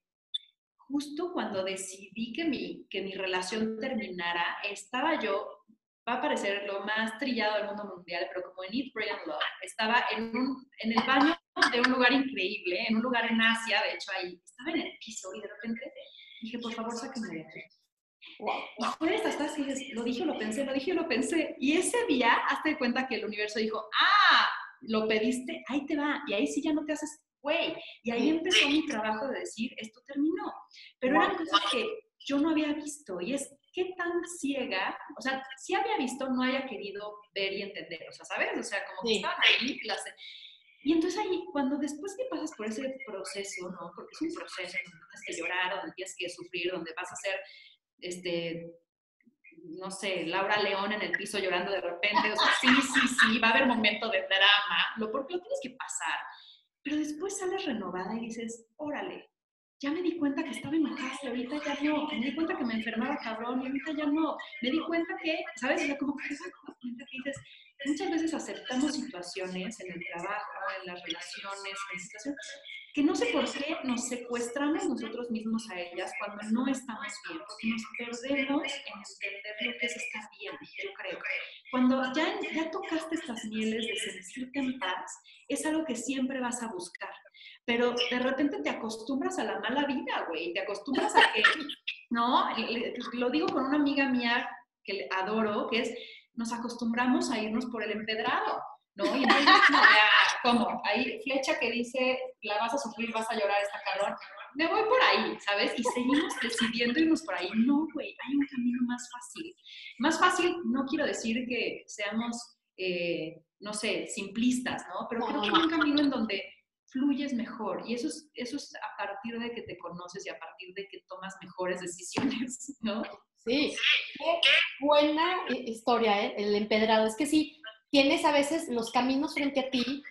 justo cuando decidí que mi, que mi relación terminara, estaba yo, va a parecer lo más trillado del mundo mundial, pero como en Eat, Pray and Love, estaba en, un, en el baño de un lugar increíble, en un lugar en Asia, de hecho ahí, estaba en el piso y de repente dije, por favor, sáquenme de aquí. Wow. Y fue de estas cosas que dices, lo dije, lo pensé, lo dije, lo pensé. Y ese día, hazte de cuenta que el universo dijo, ah, lo pediste, ahí te va. Y ahí sí ya no te haces, güey. Y ahí empezó mi trabajo de decir, esto terminó. Pero wow. Eran cosas que yo no había visto. Y es, ¿qué tan ciega? O sea, sí había visto, no había querido ver y entender. O sea, ¿sabes? O sea, como que sí. Estaban ahí las... Y entonces ahí, cuando después que pasas por ese proceso, ¿no? Porque es un proceso donde tienes que llorar, donde tienes que sufrir, donde vas a ser, este, no sé, Laura León en el piso llorando de repente. O sea, sí, sí, sí, va a haber momento de drama, lo, porque lo tienes que pasar. Pero después sales renovada y dices, órale, ya me di cuenta que estaba enojada y ahorita ya no. Me di cuenta que me enfermaba cabrón y ahorita ya no. Me di cuenta que, ¿sabes? O sea, como que te das cuenta que dices, muchas veces aceptamos situaciones en el trabajo, en las relaciones, en situaciones que no sé por qué nos secuestramos nosotros mismos a ellas cuando no estamos bien, porque nos perdemos en entender lo que es estar bien, yo creo. Cuando ya, ya tocaste estas mieles de sentirte en paz, es algo que siempre vas a buscar. Pero de repente te acostumbras a la mala vida, güey, te acostumbras a que, no, lo digo con una amiga mía que adoro, que es, nos acostumbramos a irnos por el empedrado, ¿no? Y entonces, no, ya, ¿cómo? Hay flecha que dice, la vas a sufrir, vas a llorar, está cabrón. Me voy por ahí, ¿sabes? Y seguimos decidiendo irnos por ahí. No, güey, hay un camino más fácil. Más fácil, no quiero decir que seamos, eh, no sé, simplistas, ¿no? Pero creo que hay un camino en donde fluyes mejor. Y eso es, eso es a partir de que te conoces y a partir de que tomas mejores decisiones, ¿no? Sí, qué buena historia, ¿eh? El empedrado. Es que sí, tienes a veces los caminos frente a ti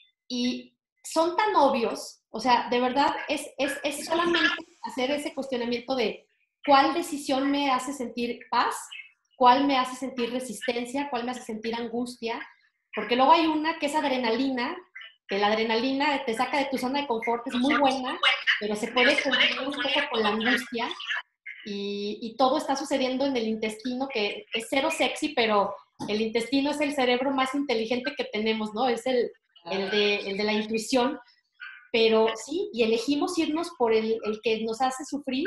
y son tan obvios, o sea, de verdad es, es, es solamente hacer ese cuestionamiento de cuál decisión me hace sentir paz, cuál me hace sentir resistencia, cuál me hace sentir angustia, porque luego hay una que es adrenalina, que la adrenalina te saca de tu zona de confort, es muy buena, pero se puede confundir un poco con la angustia y, y todo está sucediendo en el intestino, que es cero sexy, pero el intestino es el cerebro más inteligente que tenemos, ¿no? Es el, el, de, el de la intuición, pero sí, y elegimos irnos por el, el que nos hace sufrir.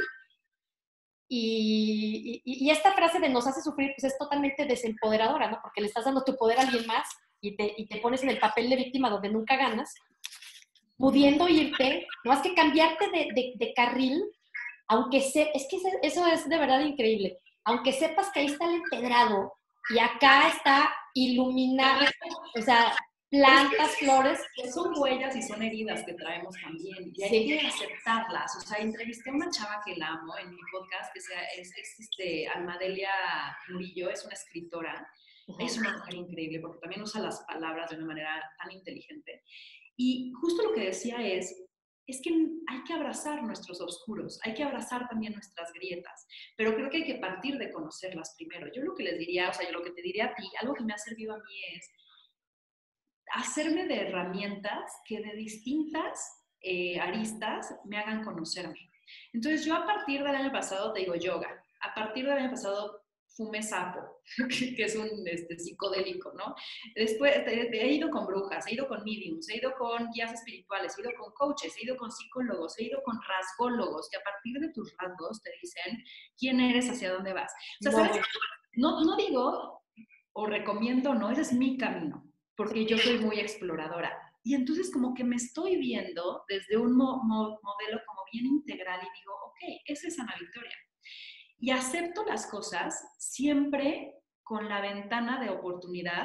Y, y, y esta frase de nos hace sufrir, pues es totalmente desempoderadora, ¿no? Porque le estás dando tu poder a alguien más y te, y te pones en el papel de víctima donde nunca ganas, pudiendo irte, no más que cambiarte de, de, de carril, aunque se, es que eso es de verdad increíble, aunque sepas que ahí está el empedrado y acá está iluminado, o sea, plantas, es que flores. Son huellas y son heridas que traemos también y hay sí. que aceptarlas. O sea, entrevisté a una chava que la amo en mi podcast, que sea, es, es este, Almadelia Murillo, es una escritora, uh-huh. Es una mujer increíble porque también usa las palabras de una manera tan inteligente. Y justo lo que decía es, es que hay que abrazar nuestros oscuros, hay que abrazar también nuestras grietas, pero creo que hay que partir de conocerlas primero. Yo lo que les diría, o sea, yo lo que te diría a ti, algo que me ha servido a mí es hacerme de herramientas que de distintas eh, aristas me hagan conocerme. Entonces yo a partir del año pasado te digo yoga, a partir del año pasado fumé sapo, que es un este, psicodélico, ¿no? Después he ido con brujas, he ido con mediums, he ido con guías espirituales, he ido con coaches, he ido con psicólogos, he ido con rasgólogos, que a partir de tus rasgos te dicen quién eres, hacia dónde vas. O sea, ¿sabes? No, no digo o recomiendo, no, ese es mi camino, porque yo soy muy exploradora. Y entonces como que me estoy viendo desde un mo- mo- modelo como bien integral y digo, ok, esa es Ana Victoria. Y acepto las cosas siempre con la ventana de oportunidad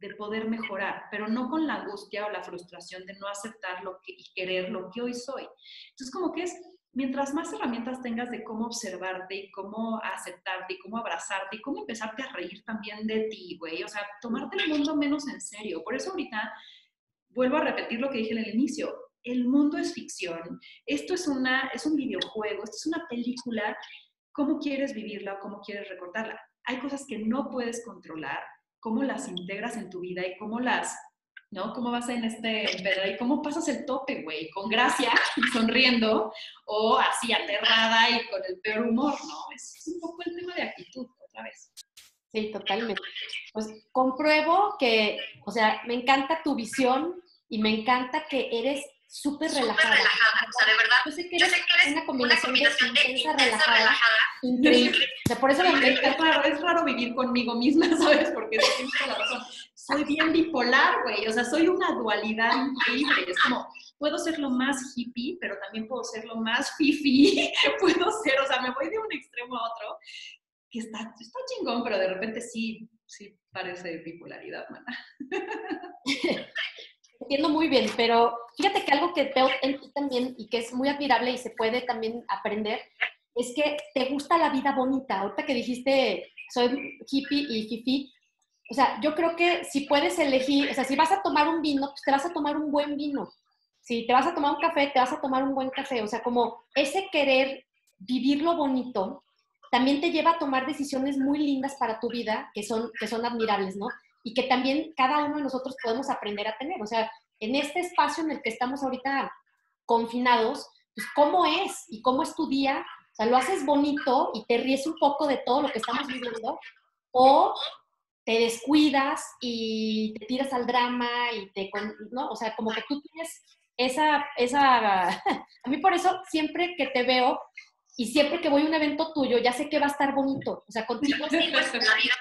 de poder mejorar, pero no con la angustia o la frustración de no aceptar lo que, y querer lo que hoy soy. Entonces, como que es, mientras más herramientas tengas de cómo observarte y cómo aceptarte y cómo abrazarte y cómo empezarte a reír también de ti, güey, o sea, tomarte el mundo menos en serio. Por eso ahorita vuelvo a repetir lo que dije en el inicio, el mundo es ficción, esto es, una, es un videojuego, esto es una película, ¿cómo quieres vivirla o cómo quieres recordarla? Hay cosas que no puedes controlar, cómo las integras en tu vida y cómo las, ¿no? Cómo vas en este, ¿verdad? Y cómo pasas el tope, güey, con gracia y sonriendo, o así aterrada y con el peor humor, ¿no? Es un poco el tema de actitud, otra vez. Sí, totalmente. Pues compruebo que, o sea, me encanta tu visión y me encanta que eres súper relajada. relajada. O sea, de verdad, Yo sé que yo eres, sé que eres una combinación, una combinación de de intensa, intensa, relajada, relajada, increíble. O sea, por eso me Es, encanta. es, raro, es raro vivir conmigo misma, ¿sabes? Porque tienes toda la razón. Soy bien bipolar, güey. O sea, soy una dualidad increíble. Es como, puedo ser lo más hippie, pero también puedo ser lo más fifi que puedo ser. O sea, me voy de un extremo a otro, que está, está chingón, pero de repente sí, sí parece bipolaridad, mana. Entiendo muy bien, pero fíjate que algo que veo en ti también y que es muy admirable y se puede también aprender, es que te gusta la vida bonita. Ahorita que dijiste, soy hippie y fifi, o sea, yo creo que si puedes elegir, o sea, si vas a tomar un vino, pues te vas a tomar un buen vino. Si te vas a tomar un café, te vas a tomar un buen café. O sea, como ese querer vivir lo bonito, también te lleva a tomar decisiones muy lindas para tu vida, que son, que son admirables, ¿no? Y que también cada uno de nosotros podemos aprender a tener. O sea, en este espacio en el que estamos ahorita confinados, pues cómo es y cómo es tu día. O sea, lo haces bonito y te ríes un poco de todo lo que estamos viviendo, o te descuidas y te tiras al drama y te, ¿no? O sea, como que tú tienes esa, esa, a mí por eso siempre que te veo y siempre que voy a un evento tuyo, ya sé que va a estar bonito, o sea, contigo sí, pues, la vida.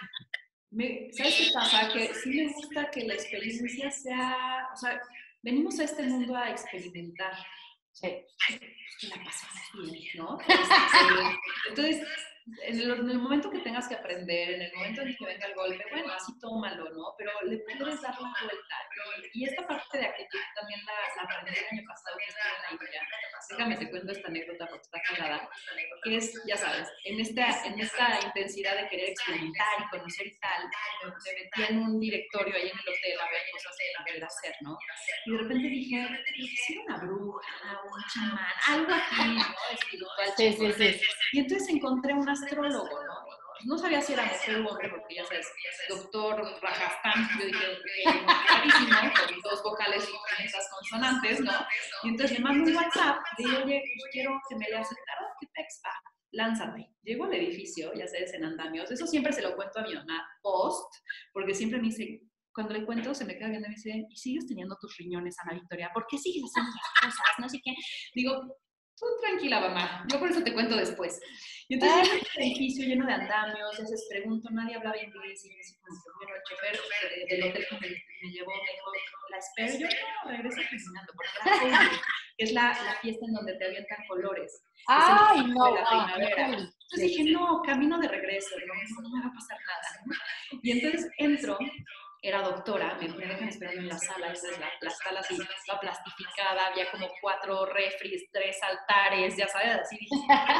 Me, ¿Sabes qué pasa? Que sí me gusta que la experiencia sea, o sea, venimos a este mundo a experimentar. Sí. Que la pasemos bien, ¿no? Este, entonces, en el, en el momento que tengas que aprender, en el momento en que venga el golpe, bueno, así tómalo, ¿no? Pero le puedes dar la vuelta. Y, y esta parte de actitud también la, la aprendí el año pasado que estuve en la India. Déjame te cuento esta anécdota porque está cagada. Que es, ya sabes, en esta, en esta intensidad de querer experimentar y conocer y tal, me, me metí en un directorio ahí en el hotel a ver cosas que querer hacer, ¿no? Y de repente dije, si era una bruja, un chamán, algo aquí, ¿no? Espiritual. Sí, sí, sí. Y entonces encontré un astrólogo, ¿no? No sabía si era mujer o hombre, porque ya sabes, doctor Rajasthan, yo dije, clarísimo, con dos vocales y quinientas consonantes, ¿no? Y entonces le mando un WhatsApp, le digo, oye, pues quiero que me leas el tarot, ¿qué pex? Ah, lánzate. Llego al edificio, ya sabes, en andamios, eso siempre se lo cuento a mi mamá post, porque siempre me dice, cuando le cuento, se me queda viendo y me dice, ¿y sigues teniendo tus riñones, Ana Victoria? ¿Por qué sigues haciendo las cosas? No sé qué. Digo, tú tranquila, mamá, yo por eso te cuento después. Y entonces llego a un edificio lleno de andamios, y les pregunto, nadie hablaba inglés, y me dice, como que, bueno, el chofer del hotel que me, me llevó me dijo, la espero, yo no, regresa caminando, porque era Holi, que es la, la fiesta en donde te avientan colores. Ay, es el no, de la no, primavera. no. Entonces dije, no, camino de regreso, no, no me va a pasar nada, ¿no? Y entonces entro, era doctora, me, me dejan esperando en la sala, entonces la, la sala así, toda plastificada, había como cuatro refris, tres altares, ya sabes, así dije,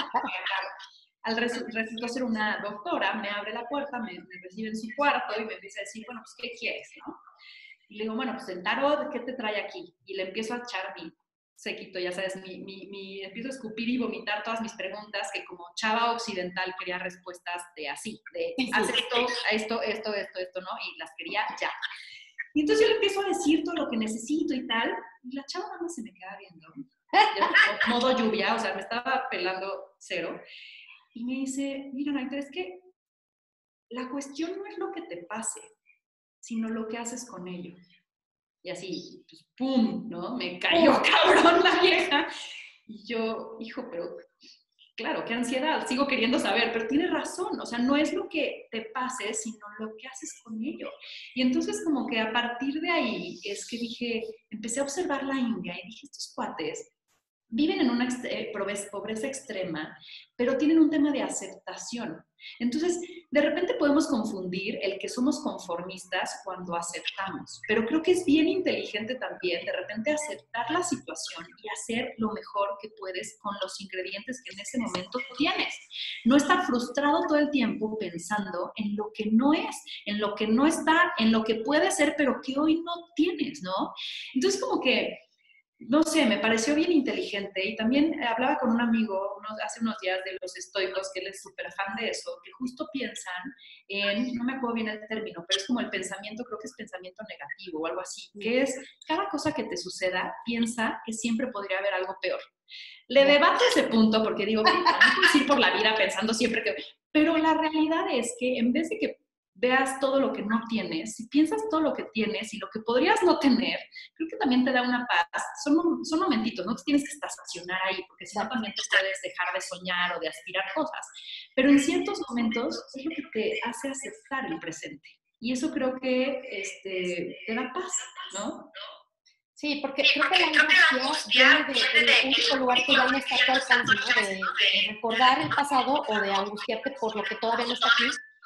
al resu resultó ser una doctora, me abre la puerta, me, me recibe en su cuarto y me empieza a decir, bueno, pues, ¿qué quieres, no? Y le digo, bueno, pues el tarot, ¿qué te trae aquí? Y le empiezo a echar mi séquito, ya sabes, mi, mi, mi, empiezo a escupir y vomitar todas mis preguntas que como chava occidental quería respuestas de así, de haz esto, esto, esto, esto, esto, ¿no? Y las quería ya. Y entonces yo le empiezo a decir todo lo que necesito y tal, y la chava nada más se me queda viendo, yo, modo lluvia, o sea, me estaba pelando cero, y me dice, mira, Naita, es que la cuestión no es lo que te pase, sino lo que haces con ello. Y así, pues, ¡pum!, ¿no? Me cayó cabrón la vieja. Y yo, hijo, pero claro, qué ansiedad, sigo queriendo saber, pero tienes razón, o sea, no es lo que te pase, sino lo que haces con ello. Y entonces como que a partir de ahí es que dije, empecé a observar la India y dije, estos cuates viven en una eh, pobreza extrema, pero tienen un tema de aceptación. Entonces, de repente podemos confundir el que somos conformistas cuando aceptamos, pero creo que es bien inteligente también de repente aceptar la situación y hacer lo mejor que puedes con los ingredientes que en ese momento tienes. No estar frustrado todo el tiempo pensando en lo que no es, en lo que no está, en lo que puede ser, pero que hoy no tienes, ¿no? Entonces, como que no sé, me pareció bien inteligente y también hablaba con un amigo unos, hace unos días de los estoicos, que él es súper fan de eso, que justo piensan en, no me acuerdo bien el término, pero es como el pensamiento, creo que es pensamiento negativo o algo así, que es cada cosa que te suceda, piensa que siempre podría haber algo peor. Le debato ese punto porque digo, no puedes ir por la vida pensando siempre que... Pero la realidad es que en vez de que veas todo lo que no tienes, si piensas todo lo que tienes y lo que podrías no tener, creo que también te da una paz. Son, son momentitos, no te tienes que estacionar ahí, porque si no también te puedes dejar de soñar o de aspirar cosas. Pero en ciertos momentos es lo que te hace aceptar el presente. Y eso creo que este, te da paz, ¿no? Sí, porque creo que la angustia viene del único lugar que ya no está a tu alcance, ¿no? De, de recordar el pasado o de angustiarte por lo que todavía no está aquí.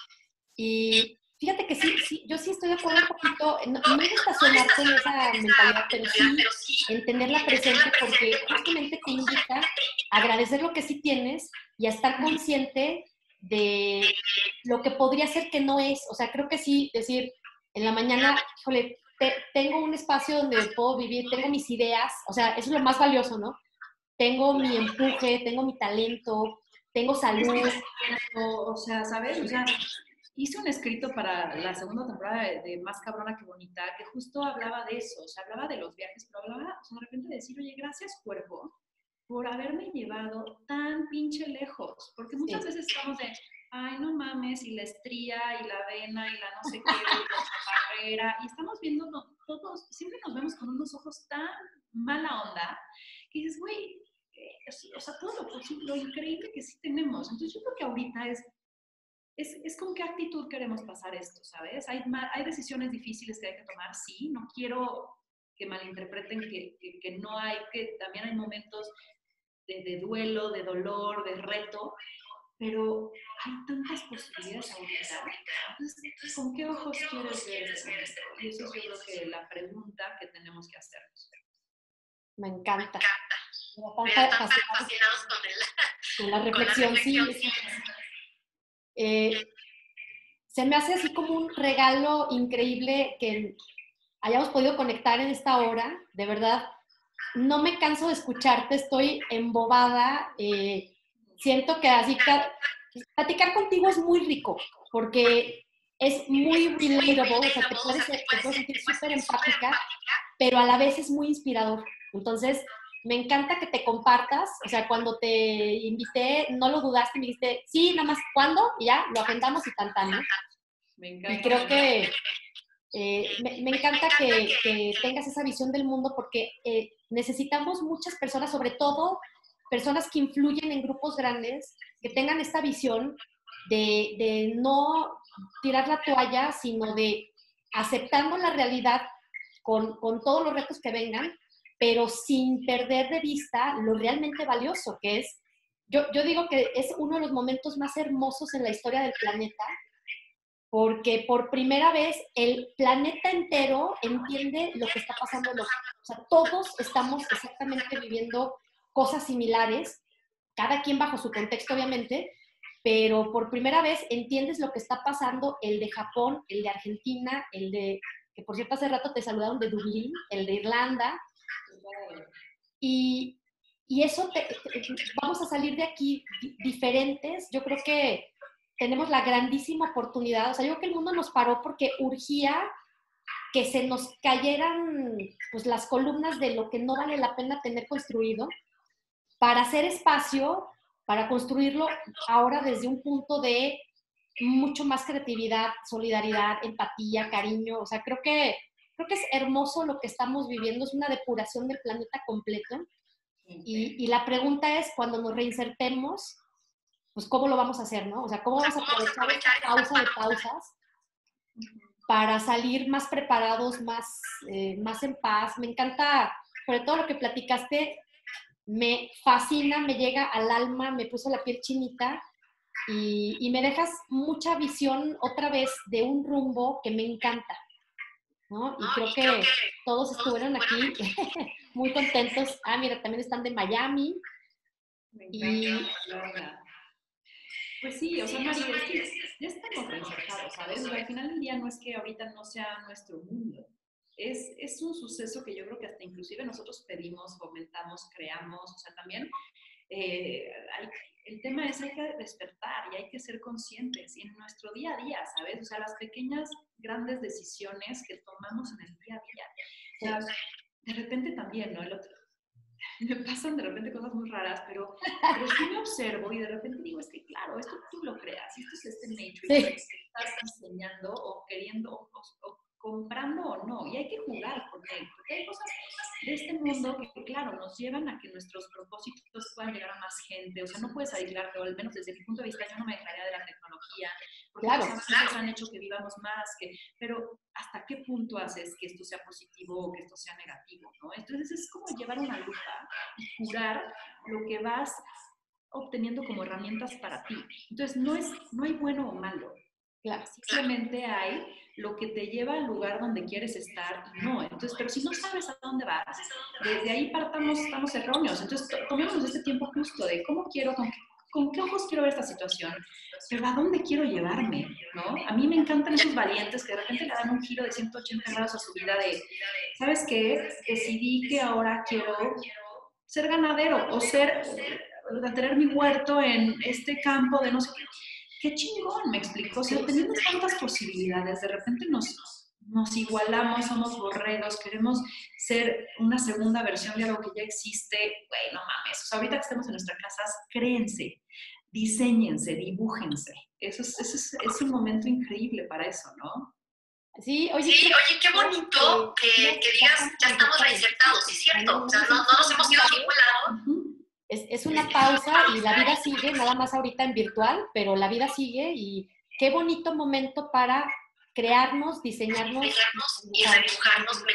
Y fíjate que sí, sí, yo sí estoy de acuerdo un poquito, no, no es estacionarte en esa mentalidad, pero sí en tenerla presente, porque justamente te invita a agradecer lo que sí tienes y a estar consciente de lo que podría ser que no es. O sea, creo que sí, decir, en la mañana, híjole, te, tengo un espacio donde puedo vivir, tengo mis ideas, o sea, eso es lo más valioso, ¿no? Tengo mi empuje, tengo mi talento, tengo salud. O sea, ¿sabes? O sea, hice un escrito para la segunda temporada de, de Más Cabrona que Bonita, que justo hablaba de eso, o sea, hablaba de los viajes, pero hablaba, o sea, de repente de decir, oye, gracias cuerpo por haberme llevado tan pinche lejos, porque muchas sí. veces estamos de, ay, no mames, y la estría, y la vena, y la no sé qué, y la carrera, y estamos viendo no, todos, siempre nos vemos con unos ojos tan mala onda, que dices, güey, eh, o sea, todo lo posible, lo increíble que sí tenemos. Entonces yo creo que ahorita es Es, es con qué actitud queremos pasar esto, ¿sabes? Hay, hay decisiones difíciles que hay que tomar, sí, no quiero que malinterpreten que, que, que no hay, que también hay momentos de, de duelo, de dolor, de reto, pero hay tantas posibilidades ahorita. Entonces, ¿con qué ojos quieres ver ese momento? Y eso es yo creo que la pregunta que tenemos que hacernos. Me encanta. Me encanta. Están fascinados con, el, con la reflexión, con la reflexión sí. sí. Eh, se me hace así como un regalo increíble que hayamos podido conectar en esta hora, de verdad. No me canso de escucharte, estoy embobada. Eh, siento que así platicar contigo es muy rico, porque es muy relatable, o sea, te puedes, te puedes sentir súper empática, pero a la vez es muy inspirador. Entonces, me encanta que te compartas, o sea, cuando te invité, no lo dudaste, me dijiste, sí, nada más, ¿cuándo? Y ya, lo agendamos y cantamos. Me encanta. Y creo que eh, me, me encanta que, que tengas esa visión del mundo, porque eh, necesitamos muchas personas, sobre todo personas que influyen en grupos grandes, que tengan esta visión de, de no tirar la toalla, sino de aceptando la realidad con, con todos los retos que vengan, pero sin perder de vista lo realmente valioso que es. Yo, yo digo que es uno de los momentos más hermosos en la historia del planeta, porque por primera vez el planeta entero entiende lo que está pasando. O sea, todos estamos exactamente viviendo cosas similares, cada quien bajo su contexto, obviamente, pero por primera vez entiendes lo que está pasando, el de Japón, el de Argentina, el de, que por cierto hace rato te saludaron de Dublín, el de Irlanda, y, y eso, te, te, vamos a salir de aquí diferentes. Yo creo que tenemos la grandísima oportunidad, o sea, yo creo que el mundo nos paró porque urgía que se nos cayeran pues, las columnas de lo que no vale la pena tener construido, para hacer espacio, para construirlo ahora desde un punto de mucho más creatividad, solidaridad, empatía, cariño. O sea, creo que, creo que es hermoso lo que estamos viviendo, es una depuración del planeta completo. Y, y la pregunta es, cuando nos reinsertemos, pues cómo lo vamos a hacer, ¿no? O sea, cómo vamos a aprovechar esta pausa de pausas para salir más preparados, más, eh, más en paz. Me encanta, sobre todo lo que platicaste, me fascina, me llega al alma, me puso la piel chinita y, y me dejas mucha visión otra vez de un rumbo que me encanta, ¿no? Y creo que todos estuvieron aquí muy contentos. Ah, mira, también están de Miami. Me encanta. Y... Pues sí, o sea, Mari, es que ya estamos reinsertados, ¿sabes? O sea, al final del día no es que ahorita no sea nuestro mundo. Es, es un suceso que yo creo que hasta inclusive nosotros pedimos, fomentamos, creamos, o sea, también eh, hay, el tema es hay que despertar y hay que ser conscientes y en nuestro día a día, ¿sabes? O sea, las pequeñas, grandes decisiones que tomamos en el día a día. O sea, de repente también, ¿no? El otro, me pasan de repente cosas muy raras, pero, pero sí me observo y de repente digo, es que claro, esto tú lo creas, esto es este Matrix sí. que estás diseñando o queriendo o, o comprando o no, y hay que jugar con él, porque hay cosas de este mundo que, claro, nos llevan a que nuestros propósitos puedan llegar a más gente, o sea, no puedes aislarte, o al menos desde mi punto de vista, yo no me aislaría de la tecnología, porque claro, los avances claro. han hecho que vivamos más, que, pero ¿hasta qué punto haces que esto sea positivo o que esto sea negativo, ¿no? Entonces es como llevar una lupa y curar lo que vas obteniendo como herramientas para ti. Entonces no, es, no hay bueno o malo, claro, simplemente hay lo que te lleva al lugar donde quieres estar y no. Entonces, pero si no sabes a dónde vas, desde ahí partamos, estamos erróneos. Entonces, tomemos este tiempo justo de cómo quiero, con qué, con qué ojos quiero ver esta situación, pero a dónde quiero llevarme, ¿no? A mí me encantan esos valientes que de repente le dan un giro de ciento ochenta grados a su vida de, ¿sabes qué? Decidí que ahora quiero ser ganadero o ser, tener mi huerto en este campo de no sé qué. Qué chingón, me explicó. O sea, teniendo tantas posibilidades, de repente nos, nos igualamos, somos borregos, queremos ser una segunda versión de algo que ya existe. Güey, no mames. O sea, ahorita que estemos en nuestras casas, créense, diseñense, dibújense. Eso es, eso es, es un momento increíble para eso, ¿no? Sí, oye, sí, qué, oye, qué bonito que, que, que digas, ya estamos reinsertados, ¿sí es cierto? O sea, no, no nos hemos ido a ningún lado. Uh-huh. Es, es una pausa y la vida sigue, nada más ahorita en virtual, pero la vida sigue y qué bonito momento para crearnos, diseñarnos. Diseñarnos y redibujarnos,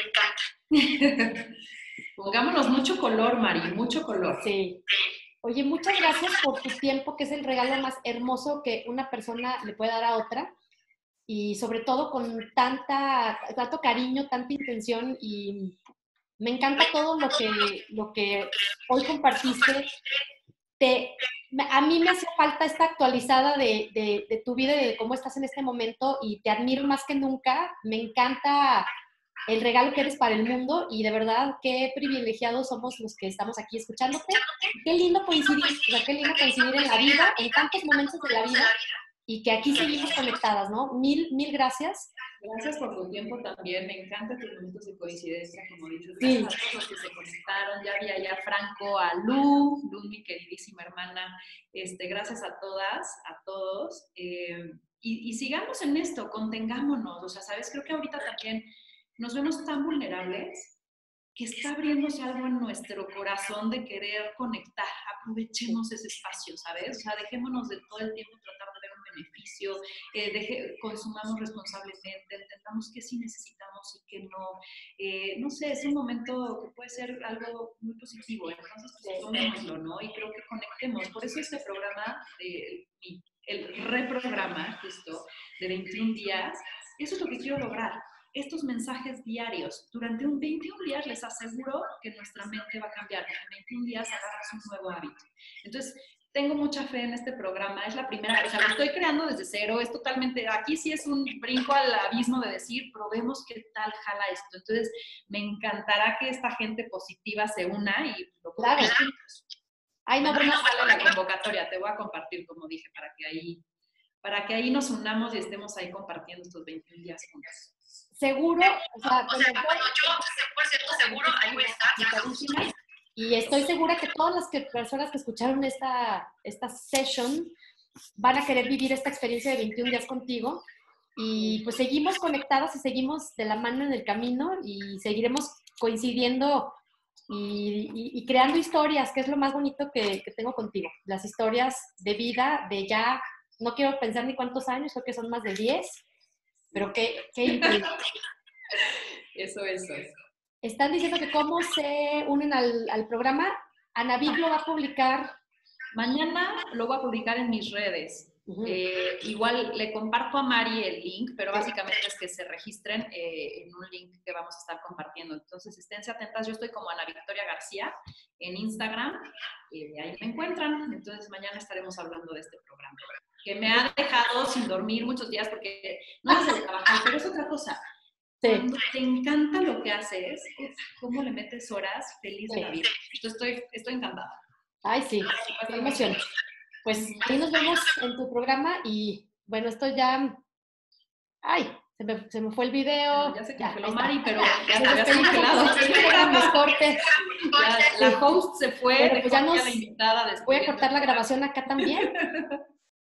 me encanta. Pongámonos mucho color, Mari, mucho color. Sí. Oye, muchas gracias por tu tiempo, que es el regalo más hermoso que una persona le puede dar a otra. Y sobre todo con tanta, tanto cariño, tanta intención y me encanta todo lo que, lo que hoy compartiste. Te, a mí me hace falta esta actualizada de, de, de tu vida y de cómo estás en este momento y te admiro más que nunca. Me encanta el regalo que eres para el mundo y de verdad qué privilegiados somos los que estamos aquí escuchándote. Qué lindo coincidir, o sea, qué lindo coincidir en la vida, en tantos momentos de la vida y que aquí seguimos conectadas, ¿no? Mil, mil gracias. Gracias por tu tiempo también, me encantan tus momentos de coincidencia, como dices, gracias sí. a todos los que se conectaron, ya vi allá a Franco, a Lu, Lu, mi queridísima hermana, este, gracias a todas, a todos, eh, y, y sigamos en esto, contengámonos, o sea, ¿sabes? Creo que ahorita también nos vemos tan vulnerables que está abriéndose algo en nuestro corazón de querer conectar, aprovechemos ese espacio, ¿sabes? O sea, dejémonos de todo el tiempo tratar de ver un beneficio, eh, deje, consumamos responsablemente, entendamos que sí necesitamos y que no, eh, no sé, es un momento que puede ser algo muy positivo, entonces pues tomémoslo, ¿no? Y creo que conectemos, por eso este programa, eh, el reprograma justo de veintiún días, eso es lo que quiero lograr. Estos mensajes diarios. Durante un veintiún días les aseguro que nuestra mente va a cambiar. En veintiún días agarras un nuevo hábito. Entonces, tengo mucha fe en este programa. Es la primera, o sea, lo estoy creando desde cero. Es totalmente, aquí sí es un brinco al abismo de decir, probemos qué tal jala esto. Entonces, me encantará que esta gente positiva se una y lo claro. Ay, no, bueno, sale la convocatoria. Te voy a compartir, como dije, para que ahí, para que ahí nos unamos y estemos ahí compartiendo estos veintiún días juntos. Seguro, o sea, o sea bueno, yo cien por ciento seguro, ahí voy a estar. Y estoy segura que todas las que, personas que escucharon esta, esta session van a querer vivir esta experiencia de veintiún días contigo. Y pues seguimos conectadas y seguimos de la mano en el camino y seguiremos coincidiendo y, y, y creando historias, que es lo más bonito que, que tengo contigo. Las historias de vida, de ya, no quiero pensar ni cuántos años, creo que son más de diez. Pero qué, qué increíble. Eso, eso. Están diciendo que cómo se unen al, al programa. Anavic lo va a publicar. Mañana lo voy a publicar en mis redes. Uh-huh. eh, igual le comparto a Mari el link, pero básicamente es que se registren eh, en un link que vamos a estar compartiendo. Entonces, esténse atentas. Yo estoy como Ana Victoria García en Instagram. Eh, ahí me encuentran. Entonces, mañana estaremos hablando de este programa, que me ha dejado sin dormir muchos días porque no es de trabajar, pero es otra cosa. Sí. Cuando te encanta lo que haces, cómo le metes horas, feliz de la vida. Yo estoy, estoy encantada. Ay, sí, qué emoción. Pues ahí nos vemos en tu programa y bueno, esto ya... ¡Ay! Se me, se me fue el video. Ya se congeló Mari, pero ya, ya, ya se ha congelado. La, la host se fue, bueno, pues ya nos, la invitada voy a cortar la grabación acá también.